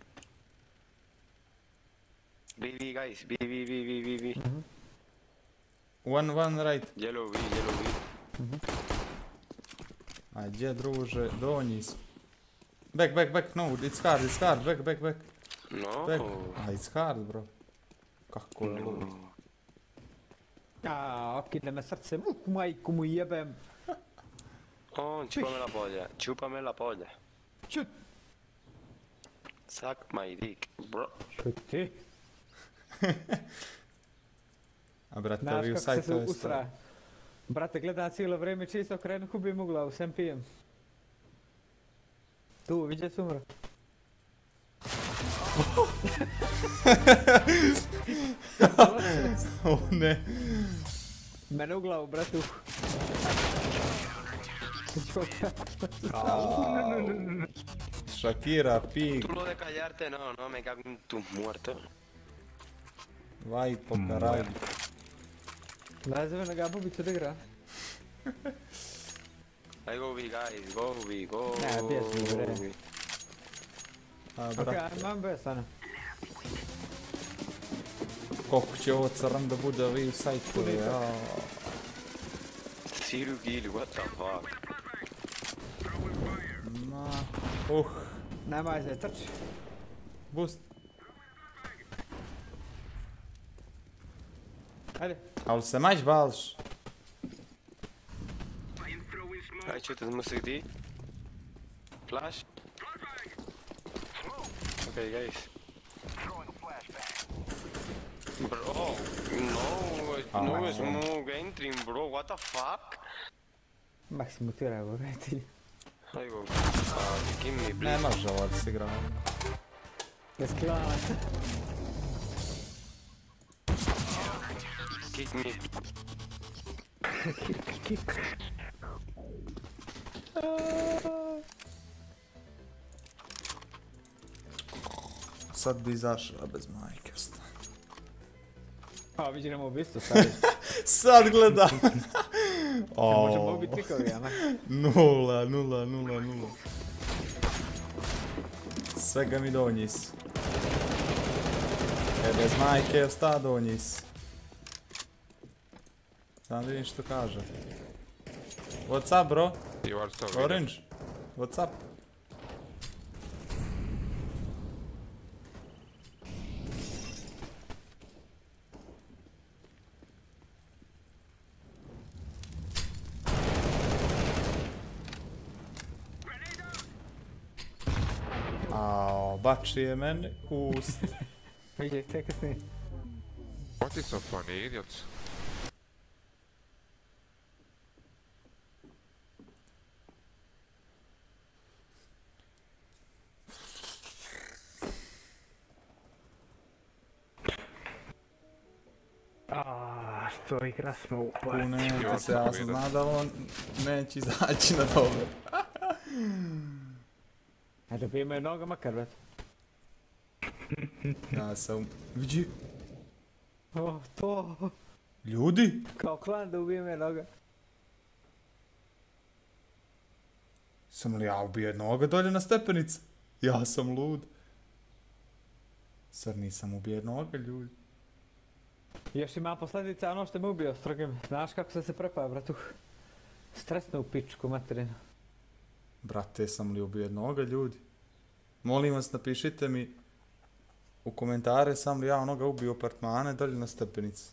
B, guys. B. One right. Yellow B. A gdje druže? Donji su. Back, no, it's hard, back. No. Back. A, it's hard, bro. Kako je lud. Okide me srce, majku mu jebem. Oh, chúpame la polla. Čut. Suck my dick, bro. Čuti. A brate, Znaš ovi u kako se sajtu je usra. Brate, gledam cijelo vrijeme čisto krenu kubim u glavu, sem pijem. Tu, vidje se umro. O ne. Mene u glavu, brate, Shakira, pig. Tú lo de callarte, no, me cago en tus muertos. Vaj po karalju. Daj zove na gabubicu da igra. Ahí go B, guys, go B. Ne, biješ mi, bre. A Okej, brate, imam bez, Ana. koliko će ovo crn da bude ovi u sajtu, ja. Zero kill, what the fuck? Ma, Nemaj se, trči. boost. Ajde. Ali se mać bališ. Aj, что-то MCD. Flash. Okay, guys. Bro, no smoke entering, bro. What the fuck? Maksimum ti rego, gledaj. Aj go. Give me, Ne please. može ovo da se igra. Bez klana. Kick me. Sad bi izašao bez majke. A, viđi nema ubistvo, stavi. Sad gledam. Možemo ubiti pikovi, ama. 0. Svega mi donjis. Bez majke osta donjis. Sam vidim što kaže. What's up, bro? You are so good. Orange? What's up? Ao, bači je meni ust. Vidi, čekaj s njim. What is so funny, idiots? Što igra smo u parti. Kunete se, ja sam zna da on neće izaći na dobro. A da imaju noga makar, već. Ja sam... Vidi? O, to. Ljudi? Kao klan da ubijeme noga. Sam li ja ubio jednoga dolje na stepenici? Ja sam lud. Zar nisam ubio jednoga, ljudi? Još ima posljedica ono što me ubio strogim. Znaš kako sam se prepao, bratu? Stresno u pičku materinu. Brate, sam li ubio jednoga, ljudi? Molim vas, napišite mi u komentare sam li ja onoga ubio apartmane dolje na stepenici.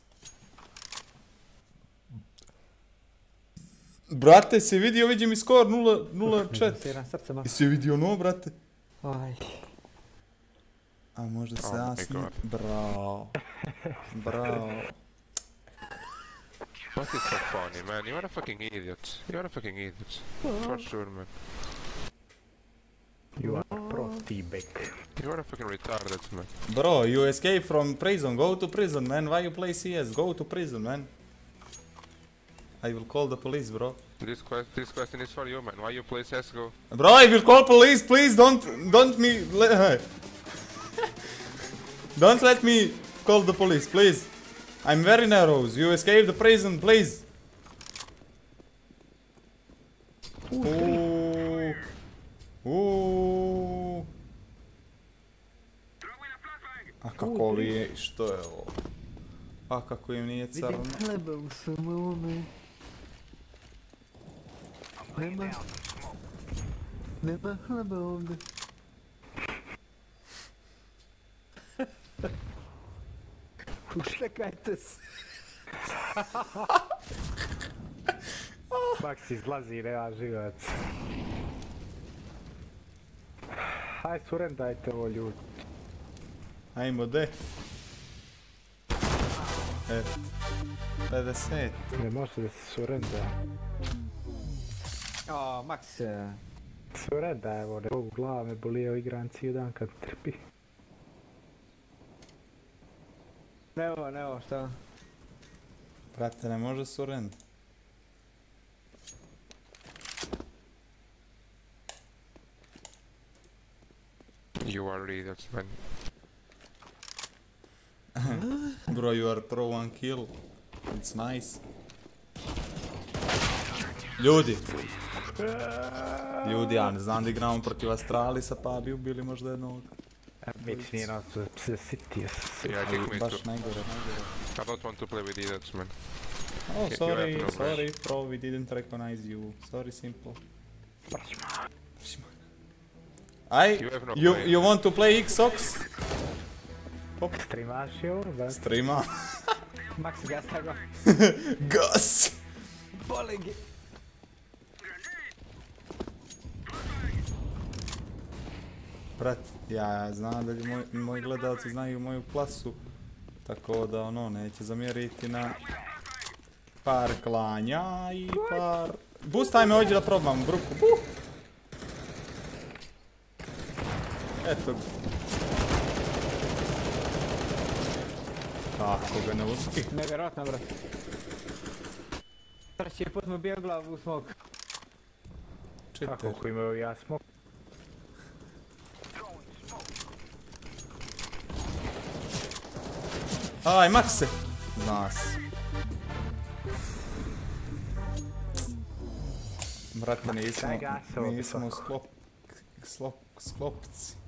Brate, si vidio, vidi mi skor 0-4. Si vidio ono, brate? Aj. A možda se Oh my jasni... God. Bravo. Bravo. What is so funny, man? You are a fucking idiot. You are a fucking idiot. For sure, man. You are pro T-back. You are a fucking retarded, man. Bro, you escape from prison. Go to prison, man. Why you play CS? Go to prison, man. I will call the police, bro. This question is for you, man. Why you play CSGO? Bro, I will call police. Please don't me... Don't let me call the police, please. I'm very narrows. You escape the prison, please. Uuuu. A kako vi, što je ovo? A kako im nije crno? Vidim hleba u samome. Nema hleba ovdje. Uštekajte se. Max izlazi, nema živac. Haj, surendajte ovo, ljudi. Ajmo, de. 50. Ne može da se surenda. O, Max. Surenda, evo, ne mogu, glava me bolio, igram cijel dan kad trpi. Nevo, šta? Brate, ne može surend. You are idiots, man. Bro, you are pro one kill. It's nice. Ljudi, ja ne znam da igramo protiv Astralisa pa bi ubili možda jednog. Već nije nas se sitio. Yeah, I think me too. Baš najgore. I don't want to play with idiots, man. Oh, You sorry, have no sorry, bro, we didn't recognize you. Sorry, simple. You have no play. You want to play Xbox? Streamaš je ovo, da? Streama. Max gasta ga. Gas! Boli gi. Brat, ja znam da moji gledalci znaju moju klasu. Tako da ono, neće zamjeriti na par klanja i par... Boostaj me ovdje da probam, bruku. Eto ga. Kako ga ne uspih. Nevjerojatno, brat. Treći put mu bio glavu u smog. A koliko imaju ja smog? Aj, Makse! Zna se. Brate, Daj gasa ovdje nismo svako. sklopci.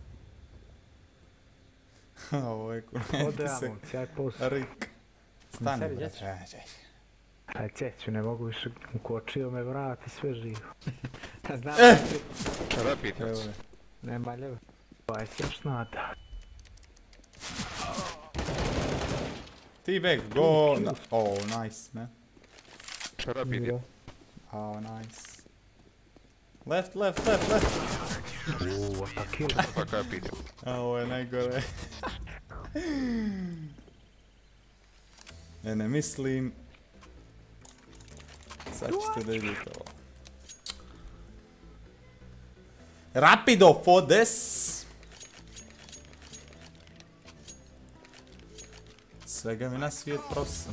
Ovo je kurenti Ode se. Amon, sjaj posao. Rik. Stani, Sebi, brate. dječić. Aj Ceću, ne mogu više, ukočio me vrat i sve živo. Znam, Shut up, Evo idiots. je. nema ljeve. Pa je se još nada. T-Bag, go! Oh, nice, man. Shut up, idiot. Oh, nice. Left. Uuu, a kill. Fuck up, idiot. A ovo je najgore. Ne mislim. Sad ćete da vidite ovo. Rapido Fodes! Svega mi na svijet prosim.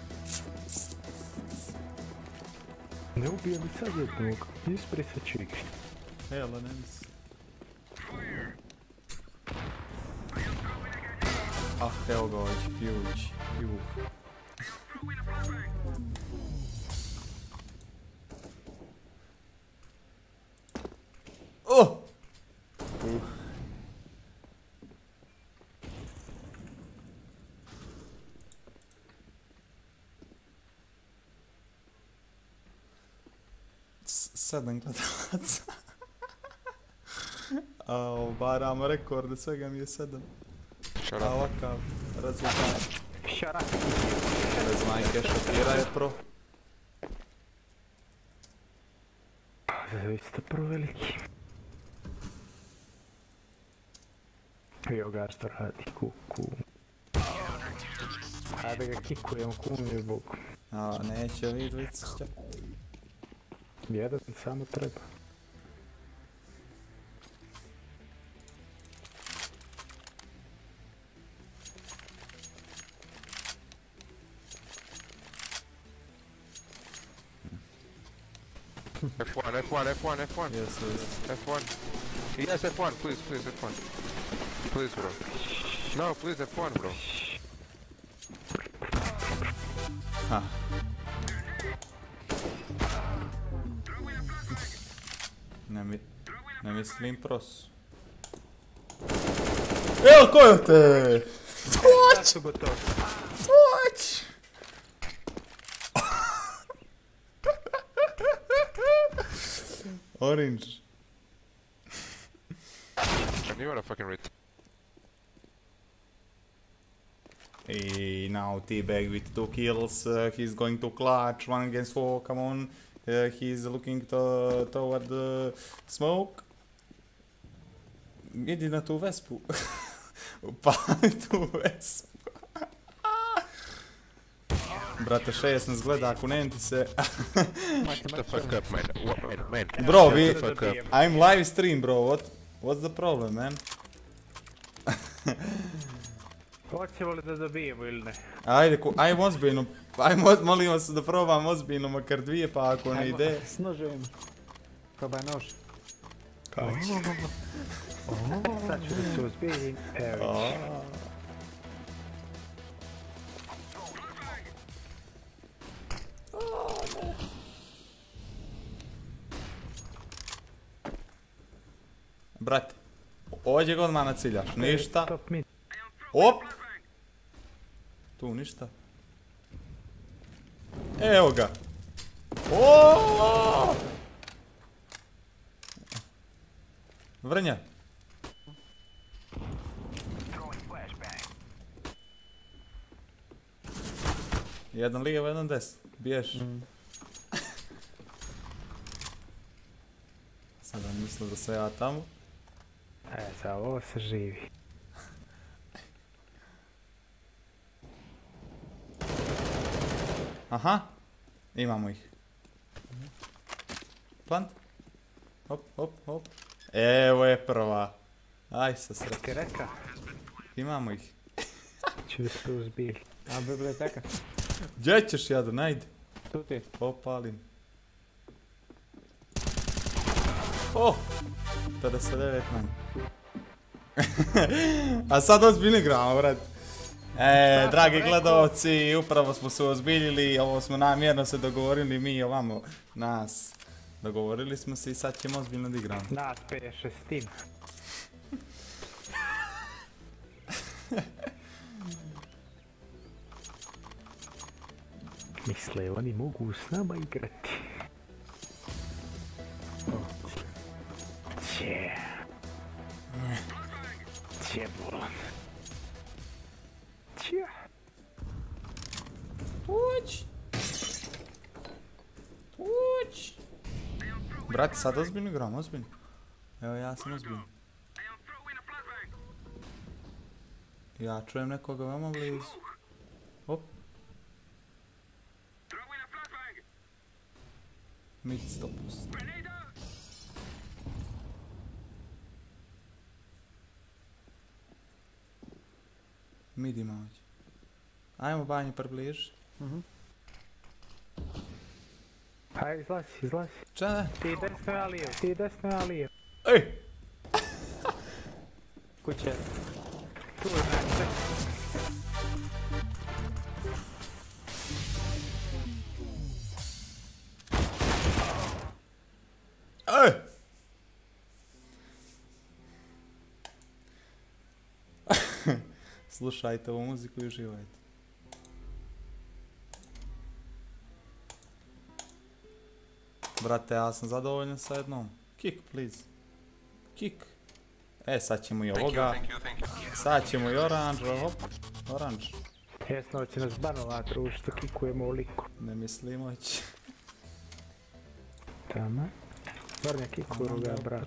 Ne ubije mi sad jednog, ispri se čiki. Hela, ne mislim. Ah, evo ga ovaj huge. Oh! Sedam gledalaca. A obaramo rekorde, svega mi je 7. Shut A up. ovakav rezultat. Shut up. Bez majke šokira je pro. Vi ste proveliki. Evo ga što radi, kuku. Ajde ga kikujem, kumije zbog. A neće vidjeti što. Jedan samo treba. F1. Yes. F1. Yes, F1, please, F1. Please, bro. No, please, F1, bro. Ha. Ne mislim pros. Evo kojo te! Sad su gotovi. What? Orange. And you are a fucking ret. Hey, now T-Bag with 2 kills, he's going to clutch, 1 against 4, come on. He's looking toward the smoke. Idi na tu vespu. Upali tu vespu. Brate, 16 gleda, kunenti se. Shut the fuck up, man. Man. Bro, Shut we... the fuck up. I'm live stream, bro, what's the problem, man? Hoćemo li da dobijemo ili ne? Ajmo ozbiljno, molim vas da probam ozbiljno, makar 2, pa ako ne ide... S nožem. Probaj nož. Sad ću da se uzbijem. Evo vidiš. Brate, ovdje god mana ciljaš, ništa. Top mid. Op! Tu ništa. Evo ga. Oooo! Vrnja. Jedan lijevo, jedan desno. Biješ. Sada mislim da sam ja tamo. Za ovo se živi. Aha. Imamo ih. Plant. Hop. Evo je prva. Aj sa Ti sreće. reka? Imamo ih. Ću se uzbili. A biblioteka. Gdje ćeš jadan, ajde. Tu ti. Opalim. Oh! 59 manje. A sad ozbiljno igramo, brat. Dragi gledalci, upravo smo se ozbiljili, ovo smo namjerno se dogovorili mi ovamo nas. Dogovorili smo se i sad ćemo ozbiljno da igramo. Nas 5-6. Misle, oni mogu s nama igrati. Će bolan. Će. Uć! Brate, sad ozbiljno igram, ozbiljno. Evo ja sam ozbiljno. Ja čujem nekoga veoma blizu. Op. Mid 100%. Mid ima ovdje. Ajmo banju približi. Hajde, izlazi. Ča? Ti desno, ja lijevo. Ej! Kuće. Tu je nešto. Ej! Slušajte ovu muziku i uživajte. Brate, ja sam zadovoljan sa jednom. Kick, please. Kick. E, sad ćemo i ovoga. Sad ćemo i oranž, hop. Oranž. Jesno će nas banovat što kikujemo u liku. Ne mislim moći. Tamo. Gornja kikuju ga, brat.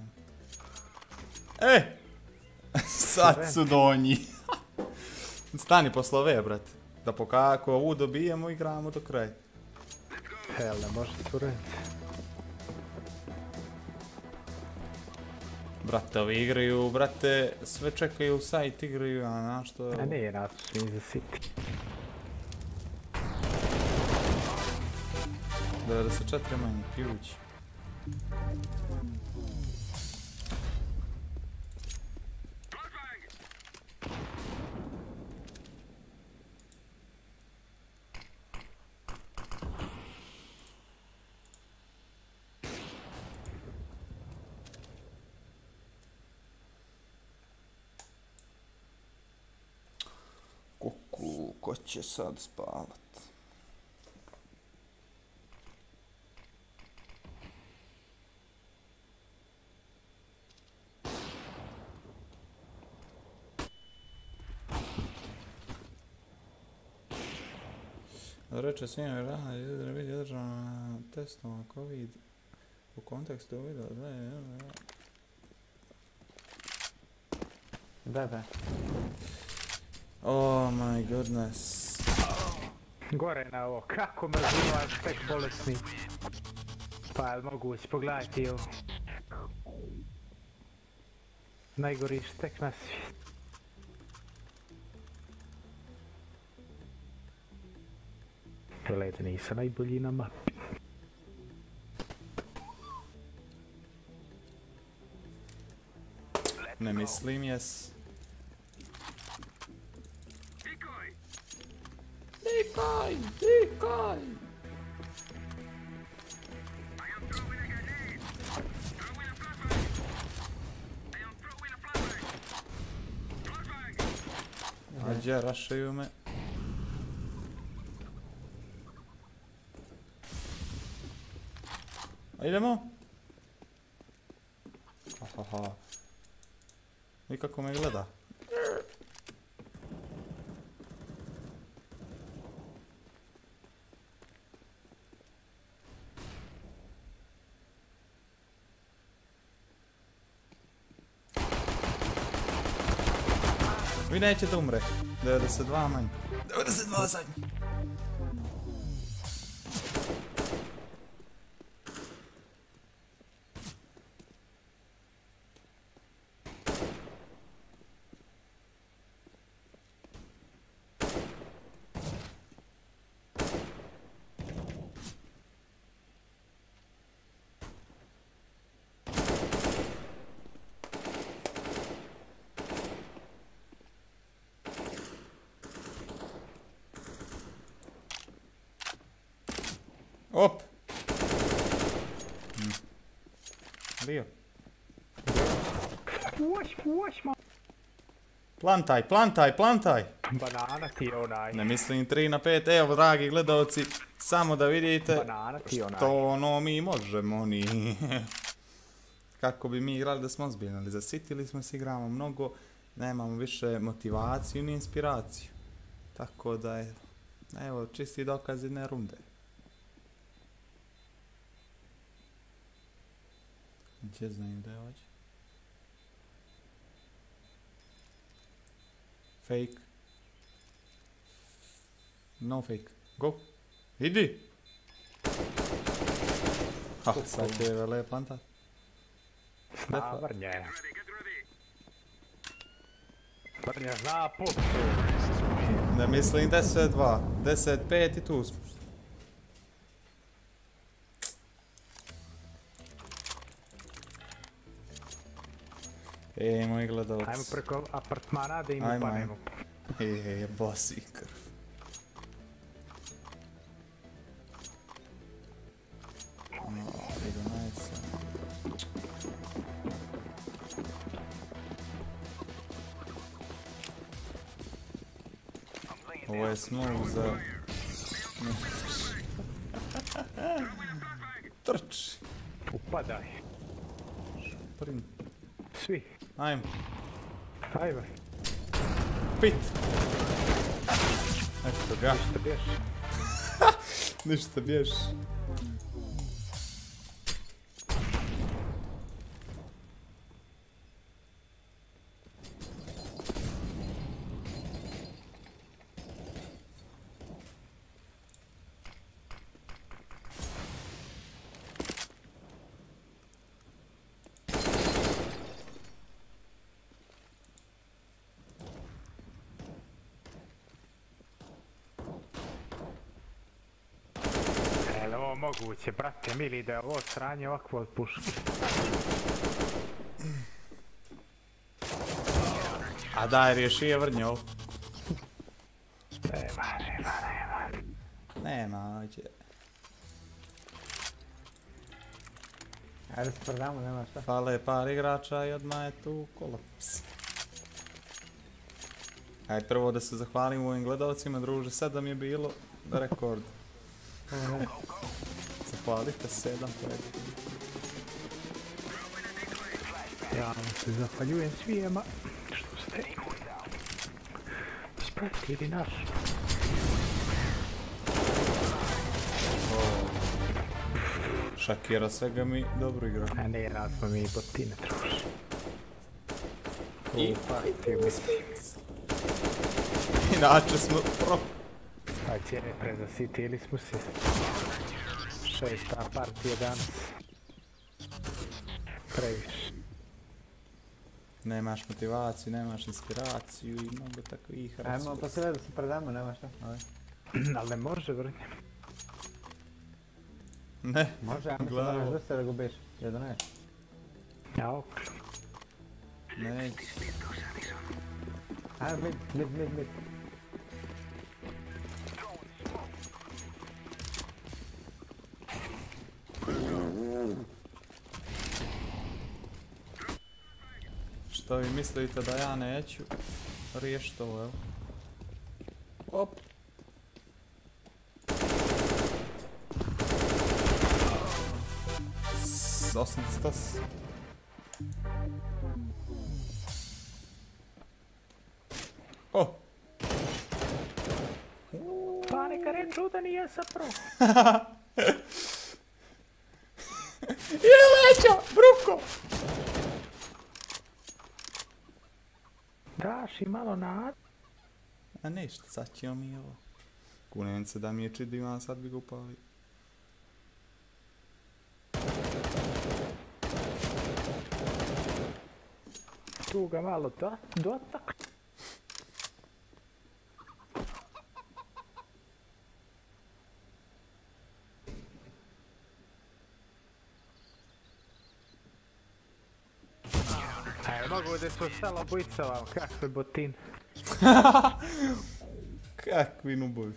E! Sad su donji. Stani posle ove, brate. Da ako ovu dobijemo, igramo do kraja. Hel, ne može curati. Brate, ovi igraju, brate, sve čekaju sajt, igraju, a na što... A nije nas u svi za City. 94 manje, ključ. Kuku, ko će sad spavat? Reče svima rana, vidi održana testova COVID u kontekstu video, Da. Oh my goodness. Gore na ovo, kako me zvivaš tek bolesni. Pa jel mogući, pogledajte ovo. Najgori štek na svijet. Gledajte, nisam najbolji na mapi. Ne mislim, jes. Dikaj! Ađe, rašaju me. Idemo? Ahaha. I kako me gleda. Vi nećete umre. 92 manje. 92 zadnji. Plantaj! Banana ti onaj. Ne mislim 3 na 5, evo dragi gledalci, samo da vidite Banana ti onaj. što ono mi možemo, oni. Kako bi mi igrali da smo ozbiljni, ali zasitili smo se, igramo mnogo, nemamo više motivaciju ni inspiraciju. Tako da je, evo, čisti dokaz jedne runde. Gdje znaju da je ovdje? Fake. No fake. Go. Idi! Ha, sad će vele planta. Zna Vrnje. Vrnje zna put. Ne mislim 10-2, 10-5 i tu smo. Moji gledalci. Ajmo preko apartmana da im Ajmo, upanemo. Bosi krv. Idu najsa. Ovo je smooth za... Trči. Upadaj. Prim. Svi. Ajmo. Ajme. Pit. Eto ga. Što bješ? Ništa bješ. Moguće, brate mili, da je ovo sranje ovakvo od puške. A daj, riješi je Vrnjov. Nema, hoće. Ajde se prodamo, nema šta. Fale par igrača i odmah je tu kolaps. Ajde prvo da se zahvalim ovim gledalcima, druže, 7 je bilo rekord. Zahvalite 7 pred. Ja vam se zahvaljujem svijema što ste ispratili naš. Šakira svega mi dobro igra. A ne, nas smo mi botine truši. I inače smo pro. A će prezasitili smo se. 6. partija danas. Previše. Nemaš motivaciju, nemaš inspiraciju i mnogo takvih razloga. Ajmo pa sve da se prodamo, nema šta. Ali ne može Vrnje. Ne, Može, ajmo se moraš dosta da gubiš. Jer da ne. Ja ok. neće. Ajmo mid. Što vi mislite da ja neću riješiti ovo, evo? Op! 800. O! Pa neka reču da nije sa pro. Je leća! Bruko! Daš i malo nad. A ništa, sad ćemo mi ovo. Kunem se da mi je čidivan, sad bi ga upali. Tu ga malo dotak. Aj, mogu da su selo bujcova, kakve botin. Kakvi nubovi.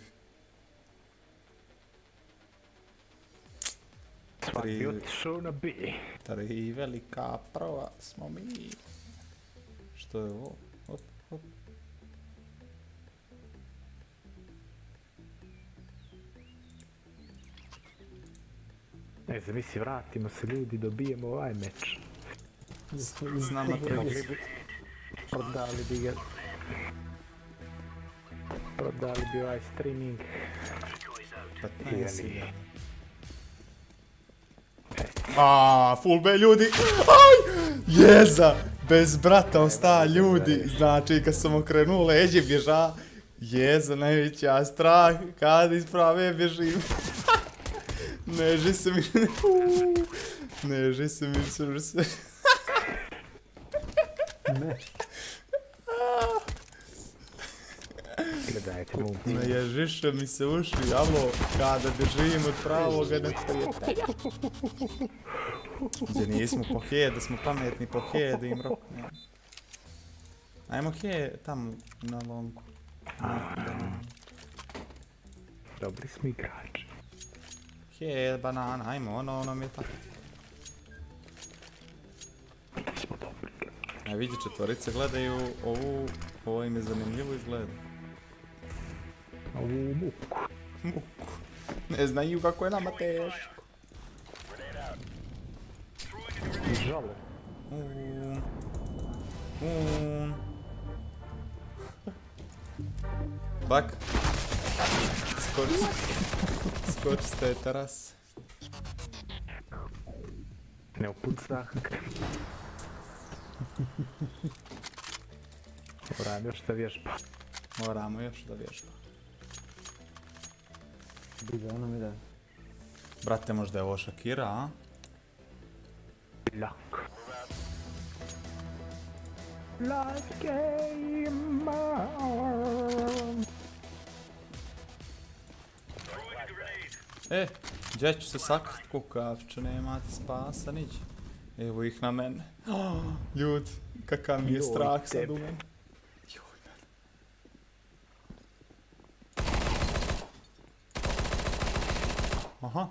Svaki otišao na B. 3 velika prva smo mi. Što je ovo? Hop, hop. Ne znam, misli, vratimo se ljudi, dobijemo ovaj meč. S nama Mogli bi... Prodali bi ga... Prodali bi ovaj streaming. 15.000. Full B ljudi! Aj! Jeza! Bez brata ostaja ljudi. Znači kad sam okrenuo leđe bježa. Jeza, najveća strah. Kad iz prave bježim. Neži se mi... Neži se mi se... Ne. Gledajte, momci. Naježiše mi se uši, alo, kada bježim od pravoga neprijatelja. Gdje nismo po he, da smo pametni po he, da im roknemo. Ajmo he, tamo na longu. Dobri smo igrači. He, banana, ajmo, ono mi je tako. Smo dobri igrači. A vidi, četvorice gledaju ovo im je zanimljivo izgleda. Ovu muku. Muku. Ne znaju kako je nama teško. Žale. Bak. Skoči s te terase. Ne upucah. Moram još da vježba. Moramo još da vježba. Bude, ono mi da. Brate, možda je ovo Shakira, a? Lako. Last game on. Gdje ću se sakrit kukavče, nemate spasa niđe. Evo ih na mene. Ljud, kakav mi je strah sad u mene. Joj, mene. Aha.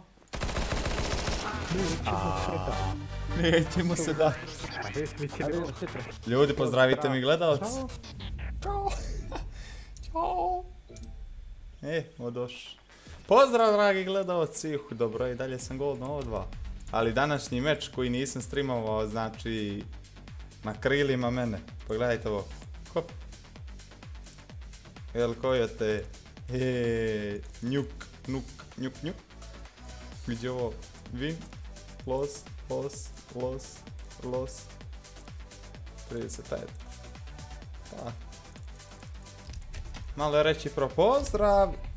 Nećemo se dati. Ljudi, pozdravite mi gledalci. Ćao. Ćao. Odoš. Pozdrav dragi gledalci. Dobro, i dalje sam gol na ovo 2. Ali današnji meč koji nisam streamovao, znači na krilima mene. Pogledajte ovo. Hop. El Coyote. Njuk. Gdje ovo? Win. Los. 35. Pa. Malo je reći pro pozdrav.